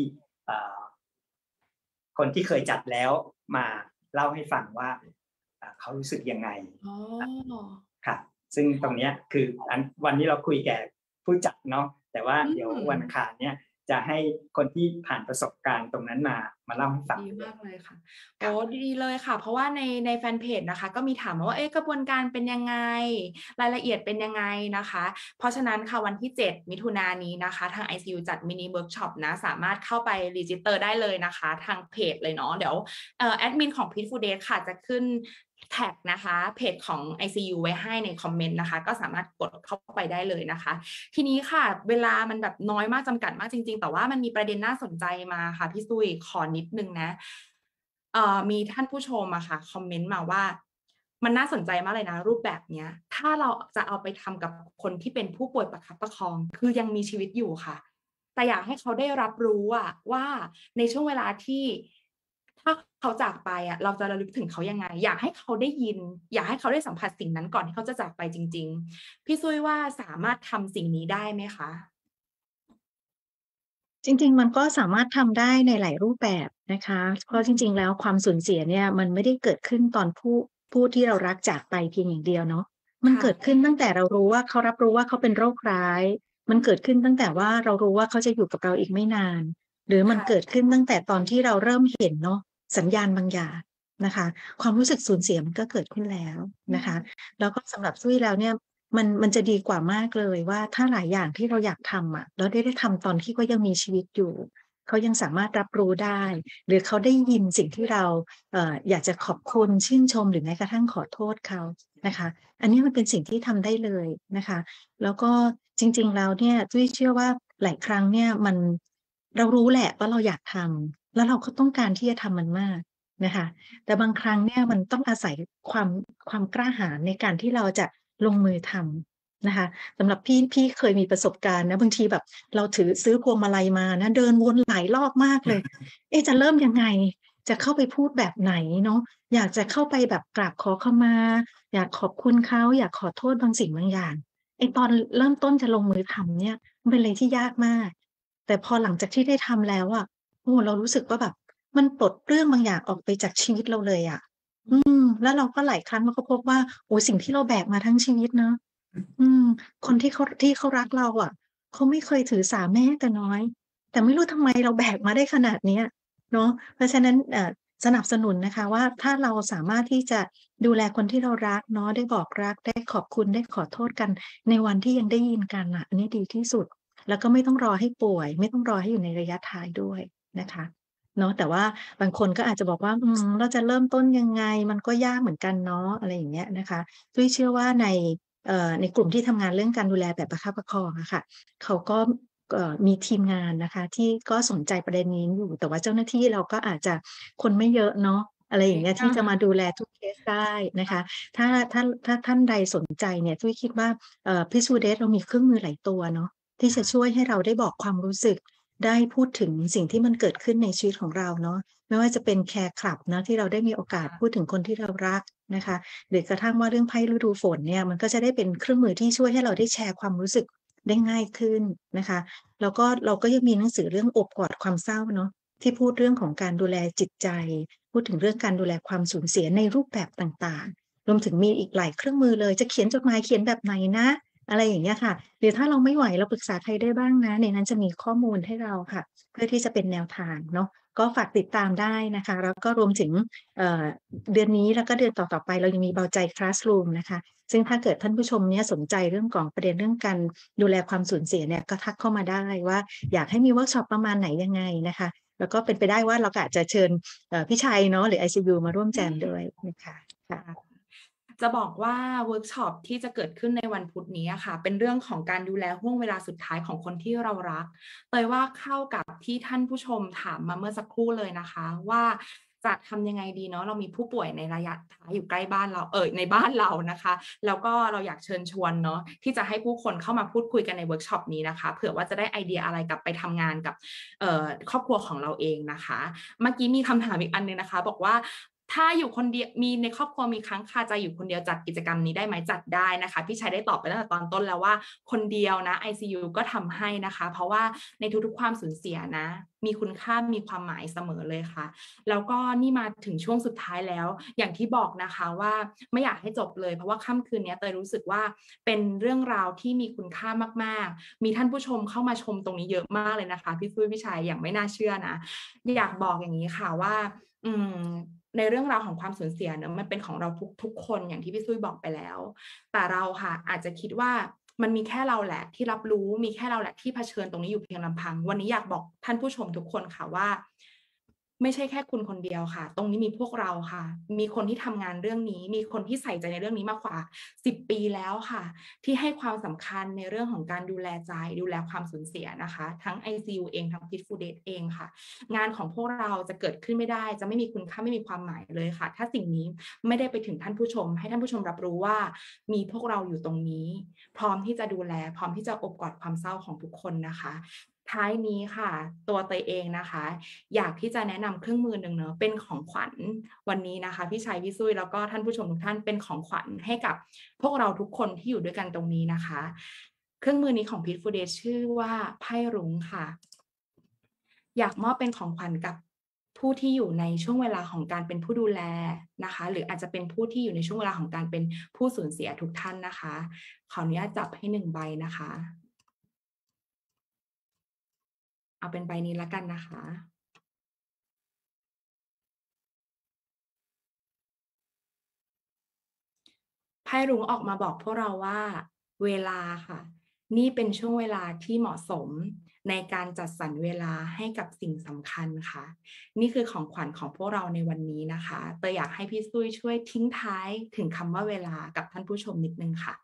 คนที่เคยจัดแล้วมาเล่าให้ฟังว่าเขารู้สึกยังไงครับซึ่งตรงนี้คือวันนี้เราคุยแก่ผู้จัดเนาะแต่ว่าเดี๋ยววันอังคารเนี่ยจะให้คนที่ผ่านประสบการณ์ตรงนั้นมามาเล่าให้ฟังดีมากเลยค่ะโอ้ดีเลยค่ะเพราะว่าในในแฟนเพจนะคะก็มีถามมาว่าเอ๊ะกระบวนการเป็นยังไงรายละเอียดเป็นยังไงนะคะเพราะฉะนั้นค่ะวันที่เจ็ดมิถุนายนนี้นะคะทาง ไอ ซี ยู จัดมินิเวิร์กช็อปนะสามารถเข้าไปรีจิสเตอร์ได้เลยนะคะทางเพจเลยเนาะเดี๋ยวเอ่อแอดมินของ Peaceful Days ค่ะจะขึ้นแท็กนะคะเพจของ ไอ ซี ยู ไว้ให้ในคอมเมนต์นะคะก็สามารถกดเข้าไปได้เลยนะคะทีนี้ค่ะเวลามันแบบน้อยมากจำกัดมากจริงๆแต่ว่ามันมีประเด็นน่าสนใจมาค่ะพี่ซุยขอนิดนึงนะเอ่อมีท่านผู้ชมอะค่ะคอมเมนต์มาว่ามันน่าสนใจมากเลยนะรูปแบบเนี้ยถ้าเราจะเอาไปทำกับคนที่เป็นผู้ป่วยประคับประคองคือยังมีชีวิตอยู่ค่ะแต่อยากให้เขาได้รับรู้อะว่าในช่วงเวลาที่ถ้าเขาจากไปอ่ะเราจะระลึกถึงเขายังไงอยากให้เขาได้ยินอยากให้เขาได้สัมผัสสิ่งนั้นก่อนที่เขาจะจากไปจริงๆพี่ซุยว่าสามารถทำสิ่งนี้ได้ไหมคะจริงๆมันก็สามารถทำได้ในหลายรูปแบบนะคะเพราะจริงๆแล้วความสูญเสียเนี่ยมันไม่ได้เกิดขึ้นตอนผู้ผู้ที่เรารักจากไปเพียงอย่างเดียวเนาะมันเกิดค่ะขึ้นตั้งแต่เรารู้ว่าเขารับรู้ว่าเขาเป็นโรคร้ายมันเกิดขึ้นตั้งแต่ว่าเรารู้ว่าเขาจะอยู่กับเราอีกไม่นานหรือมันเกิค่ะดขึ้นตั้งแต่ตอนที่เราเริ่มเห็นเนาะสัญญาณบางอย่างนะคะความรู้สึกสูญเสียมันก็เกิดขึ้นแล้วนะคะแล้วก็สำหรับซุ้ยแล้วเนี่ย มันมันจะดีกว่ามากเลยว่าถ้าหลายอย่างที่เราอยากทำอะแล้วได้ได้ทำตอนที่เขายังมีชีวิตอยู่เขายังสามารถรับรู้ได้หรือเขาได้ยินสิ่งที่เราเอ่ออยากจะขอบคุณชื่นชมหรือแม้กระทั่งขอโทษเขานะคะอันนี้มันเป็นสิ่งที่ทำได้เลยนะคะแล้วก็จริงๆแล้วเนี่ยจุ้ยเชื่อว่าหลายครั้งเนี่ยมันเรารู้แหละว่าเราอยากทำแล้วเราก็ต้องการที่จะทำมันมากนะคะแต่บางครั้งเนี่ยมันต้องอาศัยความความกล้าหาญในการที่เราจะ ลงมือทำนะคะสำหรับพี่พี่เคยมีประสบการณ์นะบางทีแบบเราถือซื้อพวงมาลัยมานะเดินวนหลายรอบมากเลยเอ๊ะจะเริ่มยังไงจะเข้าไปพูดแบบไหนเนาะอยากจะเข้าไปแบบกราบขอขมาอยากขอบคุณเขาอยากขอโทษบางสิ่งบางอย่างไอ้ตอนเริ่มต้นจะลงมือทำเนี่ยมันเป็นอะไรที่ยากมากแต่พอหลังจากที่ได้ทำแล้วอะโอ้เรารู้สึกว่าแบบมันปลดเปลื้องบางอย่างออกไปจากชีวิตเราเลยอะ อืมแล้วเราก็หลายครั้งเราก็พบว่าโอ้โฮสิ่งที่เราแบกมาทั้งชีวิตเนาะอืมคนที่เขาที่เขารักเราอะเขาไม่เคยถือสาแม้แต่น้อยแต่ไม่รู้ทำไมเราแบกมาได้ขนาดเนี้ยเนาะเพราะฉะนั้นเอ่อสนับสนุนนะคะว่าถ้าเราสามารถที่จะดูแลคนที่เรารักเนาะได้บอกรักได้ขอบคุณได้ขอโทษกันในวันที่ยังได้ยินกันน่ะอันนี้ดีที่สุดแล้วก็ไม่ต้องรอให้ป่วยไม่ต้องรอให้อยู่ในระยะท้ายด้วยนะคะ เนาะแต่ว่าบางคนก็อาจจะบอกว่าอืมเราจะเริ่มต้นยังไงมันก็ยากเหมือนกันเนาะอะไรอย่างเงี้ยนะคะจุ้ยเชื่อว่าในเอ่อในกลุ่มที่ทำงานเรื่องการดูแลแบบประคับประคองอะค่ะเขาก็เอ่อมีทีมงานนะคะที่ก็สนใจประเด็นนี้อยู่แต่ว่าเจ้าหน้าที่เราก็อาจจะคนไม่เยอะเนาะอะไรอย่างเงี้ยที่จะมาดูแลทุกเคสได้นะคะถ้าถ้าถ้าท่านใดสนใจเนี่ยจุ้ยคิดว่าเอ่อ พี ทู เดท เรามีเครื่องมือหลายตัวเนาะที่จะช่วยให้เราได้บอกความรู้สึก ได้พูดถึงสิ่งที่มันเกิดขึ้นในชีวิตของเราเนาะไม่ว่าจะเป็นแคร์คลับนะที่เราได้มีโอกาสพูดถึงคนที่เรารักนะคะหรือกระทั่งว่าเรื่องไพ่ฤดูฝนเนี่ยมันก็จะได้เป็นเครื่องมือที่ช่วยให้เราได้แชร์ความรู้สึกได้ง่ายขึ้นนะคะแล้วก็เราก็ยังมีหนังสือเรื่องโอบกอดความเศร้าเนาะที่พูดเรื่องของการดูแลจิตใจพูดถึงเรื่องการดูแลความสูญเสียในรูปแบบต่างๆรวมถึงมีอีกหลายเครื่องมือเลยจะเขียนจดหมายเขียนแบบไหนนะ อะไรอย่างเงี้ยค่ะหรือถ้าเราไม่ไหวเราปรึกษาใครได้บ้างนะในนั้นจะมีข้อมูลให้เราค่ะเพื่อที่จะเป็นแนวทางเนาะก็ฝากติดตามได้นะคะแล้วก็รวมถึงเอ่อเดือนนี้แล้วก็เดือนต่อๆไปเรายังมีเบาใจ Classroom นะคะซึ่งถ้าเกิดท่านผู้ชมเนี่ยสนใจเรื่องของประเด็นเรื่องการดูแลความสูญเสียเนี่ยก็ทักเข้ามาได้ว่าอยากให้มีเวิร์กช็อปประมาณไหนยังไงนะคะแล้วก็เป็นไปได้ว่าเราก็อาจจะเชิญเอ่อพี่ชัยเนาะหรือ ไอ ซี ยู มาร่วมแจมด้วยนะคะค่ะจะบอกว่าเวิร์กช็อปที่จะเกิดขึ้นในวันพุธนี้อะค่ะเป็นเรื่องของการดูแลห่วงเวลาสุดท้ายของคนที่เรารักเตยว่าเข้ากับที่ท่านผู้ชมถามมาเมื่อสักครู่เลยนะคะว่าจะทำยังไงดีเนาะเรามีผู้ป่วยในระยะท้ายอยู่ใกล้บ้านเราเอ่อในบ้านเรานะคะแล้วก็เราอยากเชิญชวนเนาะที่จะให้ผู้คนเข้ามาพูดคุยกันในเวิร์กช็อปนี้นะคะเผื่อว่าจะได้ไอเดียอะไรกลับไปทำงานกับเอ่อครอบครัวของเราเองนะคะเมื่อกี้มีคำถามอีกอันนึงนะคะบอกว่า ถ้าอยู่คนเดียวมีในครอบครัวมีค้างคาใจอยู่คนเดียวจัดกิจกรรมนี้ได้ไหมจัดได้นะคะพี่ชัยได้ตอบไปตั้งแต่ตอนต้นแล้วว่าคนเดียวนะ ไอ ซี ยู ก็ทำให้นะคะเพราะว่าในทุกๆความสูญเสียนะมีคุณค่ามีความหมายเสมอเลยค่ะแล้วก็นี่มาถึงช่วงสุดท้ายแล้วอย่างที่บอกนะคะว่าไม่อยากให้จบเลยเพราะว่าค่ำคืนนี้เตยรู้สึกว่าเป็นเรื่องราวที่มีคุณค่ามากๆมีท่านผู้ชมเข้ามาชมตรงนี้เยอะมากเลยนะคะพี่ฟุ้ยพี่ชัยอย่างไม่น่าเชื่อนะอยากบอกอย่างนี้ค่ะว่าอืมในเรื่องราวของความสูญเสียเนอะมันเป็นของเราทุกทุกคนอย่างที่พี่ซุ้ยบอกไปแล้วแต่เราค่ะอาจจะคิดว่ามันมีแค่เราแหละที่รับรู้มีแค่เราแหละที่เผชิญตรงนี้อยู่เพียงลำพังวันนี้อยากบอกท่านผู้ชมทุกคนค่ะว่าไม่ใช่แค่คุณคนเดียวค่ะตรงนี้มีพวกเราค่ะมีคนที่ทำงานเรื่องนี้มีคนที่ใส่ใจในเรื่องนี้มากกว่าสิบปีแล้วค่ะที่ให้ความสำคัญในเรื่องของการดูแลใจดูแลความสูญเสียนะคะทั้ง ไอ ซี ยู เองทั้ง Peaceful Date เองค่ะงานของพวกเราจะเกิดขึ้นไม่ได้จะไม่มีคุณค่าไม่มีความหมายเลยค่ะถ้าสิ่งนี้ไม่ได้ไปถึงท่านผู้ชมให้ท่านผู้ชมรับรู้ว่ามีพวกเราอยู่ตรงนี้พร้อมที่จะดูแลพร้อมที่จะอบกอดความเศร้าของทุกคนนะคะท้ายนี้ค่ะตัวเตยเองนะคะอยากที่จะแนะนำเครื่องมือหนึ่งเนอะเป็นของขวัญวันนี้นะคะพี่ชัยพี่ซุ้ยแล้วก็ท่านผู้ชมทุกท่านเป็นของขวัญให้กับพวกเราทุกคนที่อยู่ด้วยกันตรงนี้นะคะเครื่องมือนี้ของ Peaceful Day ชื่อว่าไพ่รุ้งค่ะอยากมอบเป็นของขวัญกับผู้ที่อยู่ในช่วงเวลาของการเป็นผู้ดูแลนะคะหรืออาจจะเป็นผู้ที่อยู่ในช่วงเวลาของการเป็นผู้สูญเสียทุกท่านนะคะขออนุญาตจับให้หนึ่งใบนะคะเอาเป็นใบนี้แล้วกันนะคะไพ่รุ้งออกมาบอกพวกเราว่าเวลาค่ะนี่เป็นช่วงเวลาที่เหมาะสมในการจัดสรรเวลาให้กับสิ่งสำคัญค่ะนี่คือของขวัญของพวกเราในวันนี้นะคะเตยอยากให้พี่ซุยช่วยทิ้งท้ายถึงคำว่าเวลากับท่านผู้ชมนิดนึงค่ะ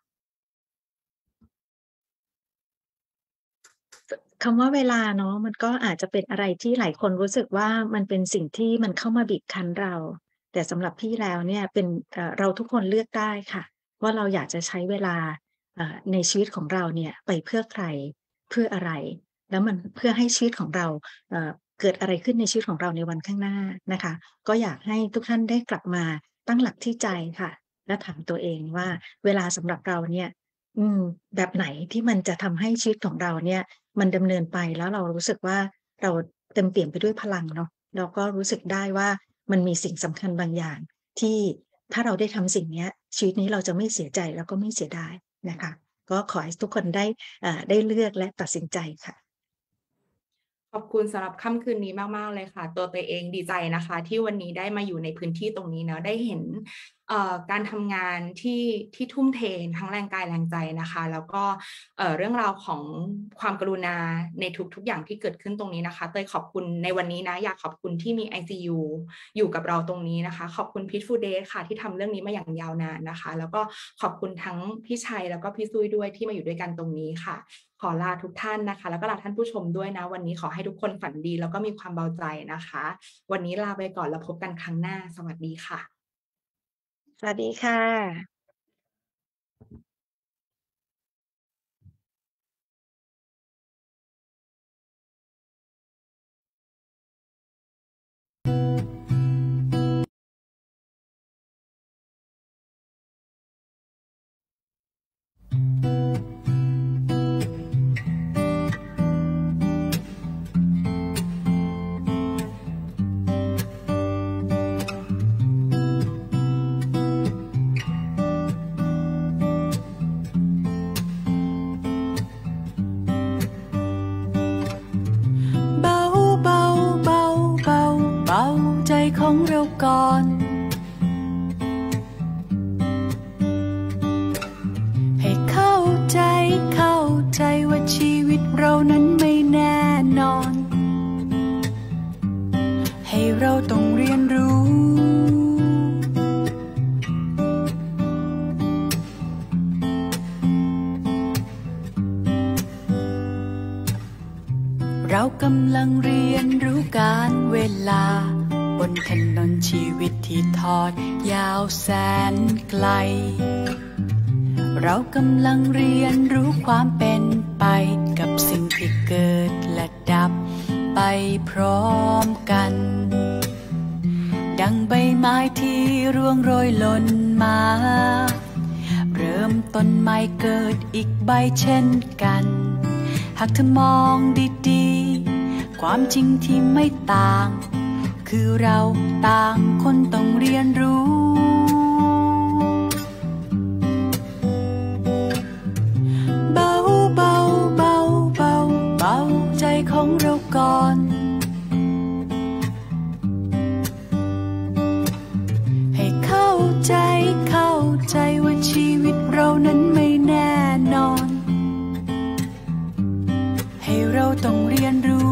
คำว่าเวลาเนาะมันก็อาจจะเป็นอะไรที่หลายคนรู้สึกว่ามันเป็นสิ่งที่มันเข้ามาบีบคั้นเราแต่สำหรับพี่แล้วเนี่ยเป็นเอ่อเราทุกคนเลือกได้ค่ะว่าเราอยากจะใช้เวลาเอ่อในชีวิตของเราเนี่ยไปเพื่อใครเพื่ออะไรแล้วมันเพื่อให้ชีวิตของเราเอ่อเกิดอะไรขึ้นในชีวิตของเราในวันข้างหน้านะคะก็อยากให้ทุกท่านได้กลับมาตั้งหลักที่ใจค่ะและถามตัวเองว่าเวลาสำหรับเราเนี่ยอืมแบบไหนที่มันจะทำให้ชีวิตของเราเนี่ยมันดำเนินไปแล้วเรารู้สึกว่าเราเต็มเปี่ยมไปด้วยพลังเนาะแล้วก็รู้สึกได้ว่ามันมีสิ่งสำคัญบางอย่างที่ถ้าเราได้ทำสิ่งเนี้ยชีวิตนี้เราจะไม่เสียใจแล้วก็ไม่เสียดายนะคะก็ขอให้ทุกคนได้อ่าได้เลือกและตัดสินใจค่ะขอบคุณสำหรับค่ำคืนนี้มากๆเลยค่ะตัวเตยเองดีใจนะคะที่วันนี้ได้มาอยู่ในพื้นที่ตรงนี้เนาะได้เห็นเอ่อการทำงานที่ที่ทุ่มเททั้งแรงกายแรงใจนะคะแล้วก็เอ่อเรื่องราวของความกรุณาในทุกๆอย่างที่เกิดขึ้นตรงนี้นะคะเตยขอบคุณในวันนี้นะอยากขอบคุณที่มี ไอ ซี ยู อยู่กับเราตรงนี้นะคะขอบคุณ Peaceful Days ค่ะที่ทำเรื่องนี้มาอย่างยาวนานนะคะแล้วก็ขอบคุณทั้งพี่ชัยแล้วก็พี่ซุยด้วยที่มาอยู่ด้วยกันตรงนี้ค่ะขอลาทุกท่านนะคะแล้วก็ลาท่านผู้ชมด้วยนะวันนี้ขอให้ทุกคนฝันดีแล้วก็มีความเบาใจนะคะวันนี้ลาไปก่อนแล้วพบกันครั้งหน้าสวัสดีค่ะสวัสดีค่ะของเราก่อนให้เข้าใจเข้าใจว่าชีวิตเรานั้นไม่แน่นอนให้เราต้องเรียนรู้เรากำลังเรียนรู้การเวลาบนถนนชีวิตที่ทอดยาวแสนไกลเรากำลังเรียนรู้ความเป็นไปกับสิ่งที่เกิดและดับไปพร้อมกันดังใบไม้ที่ร่วงโรยหล่นมาเริ่มต้นใหม่เกิดอีกใบเช่นกันหากเธอมองดีๆความจริงที่ไม่ต่างคือเราต่างคนต้องเรียนรู้เบาเบาเบาเบาเบาใจของเราก่อนให้เข้าใจเข้าใจว่าชีวิตเรานั้นไม่แน่นอนให้เราต้องเรียนรู้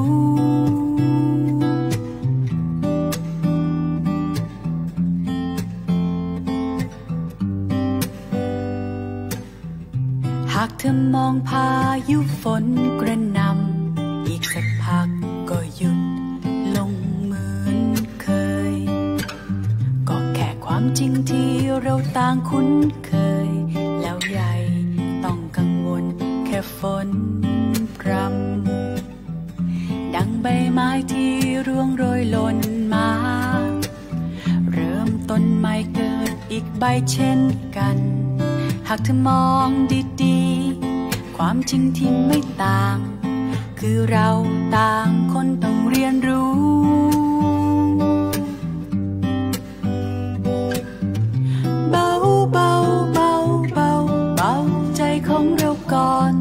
หากเธอมองพายุฝนกระหน่ำอีกสักพักก็หยุดลงเหมือนเคยก็แค่ความจริงที่เราต่างคุ้นเคยแล้วใหญ่ต้องกังวลแค่ฝนพรำดังใบไม้ที่ร่วงโรยหล่นมาเริ่มต้นใหม่เกิดอีกใบเช่นกันหากเธอมองดีๆความจริงที่ไม่ต่างคือเราต่างคนต้องเรียนรู้เบาเบาเบาเบาเบาใจของเราก่อน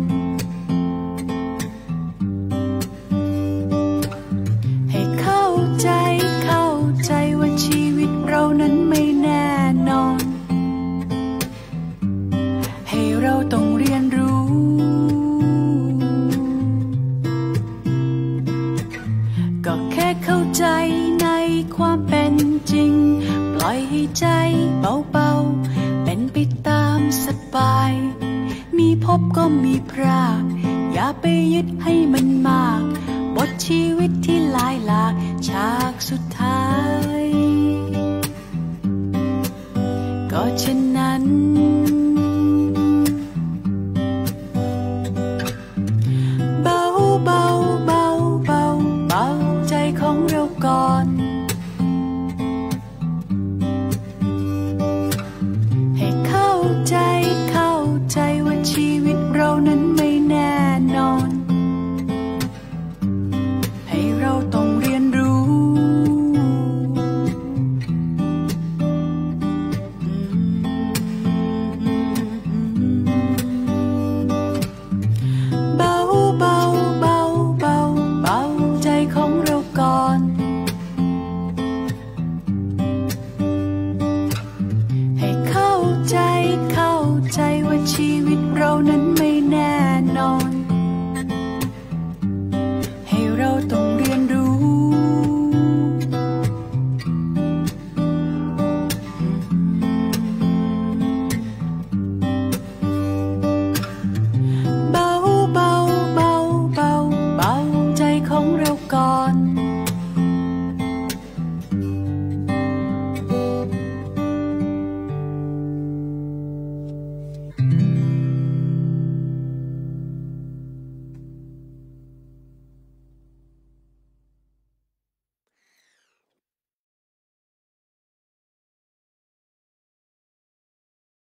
ให้เข้าใจเข้าใจว่าชีวิตเรานั้นไม่แน่นอนให้เราต้องเรียนรู้ก็แค่เข้าใจในความเป็นจริงปล่อยให้ใจเบาๆเป็นไปตามสบายมีพบก็มีพรากอย่าไปยึดให้มันมากบทชีวิตที่หลายหลากฉากสุดท้ายก็ฉะนั้นเบาเบาเบาเบาเบาใจของเราก่อนให้เข้าใจเข้าใจว่าชีวิตเรานั้นไม่แน่นอนให้เราต้องเรียนรู้เบาเบาเบาเบาเบาใจของเราก่อนให้เข้าใจเข้าใจว่าชีวิตเรานั้น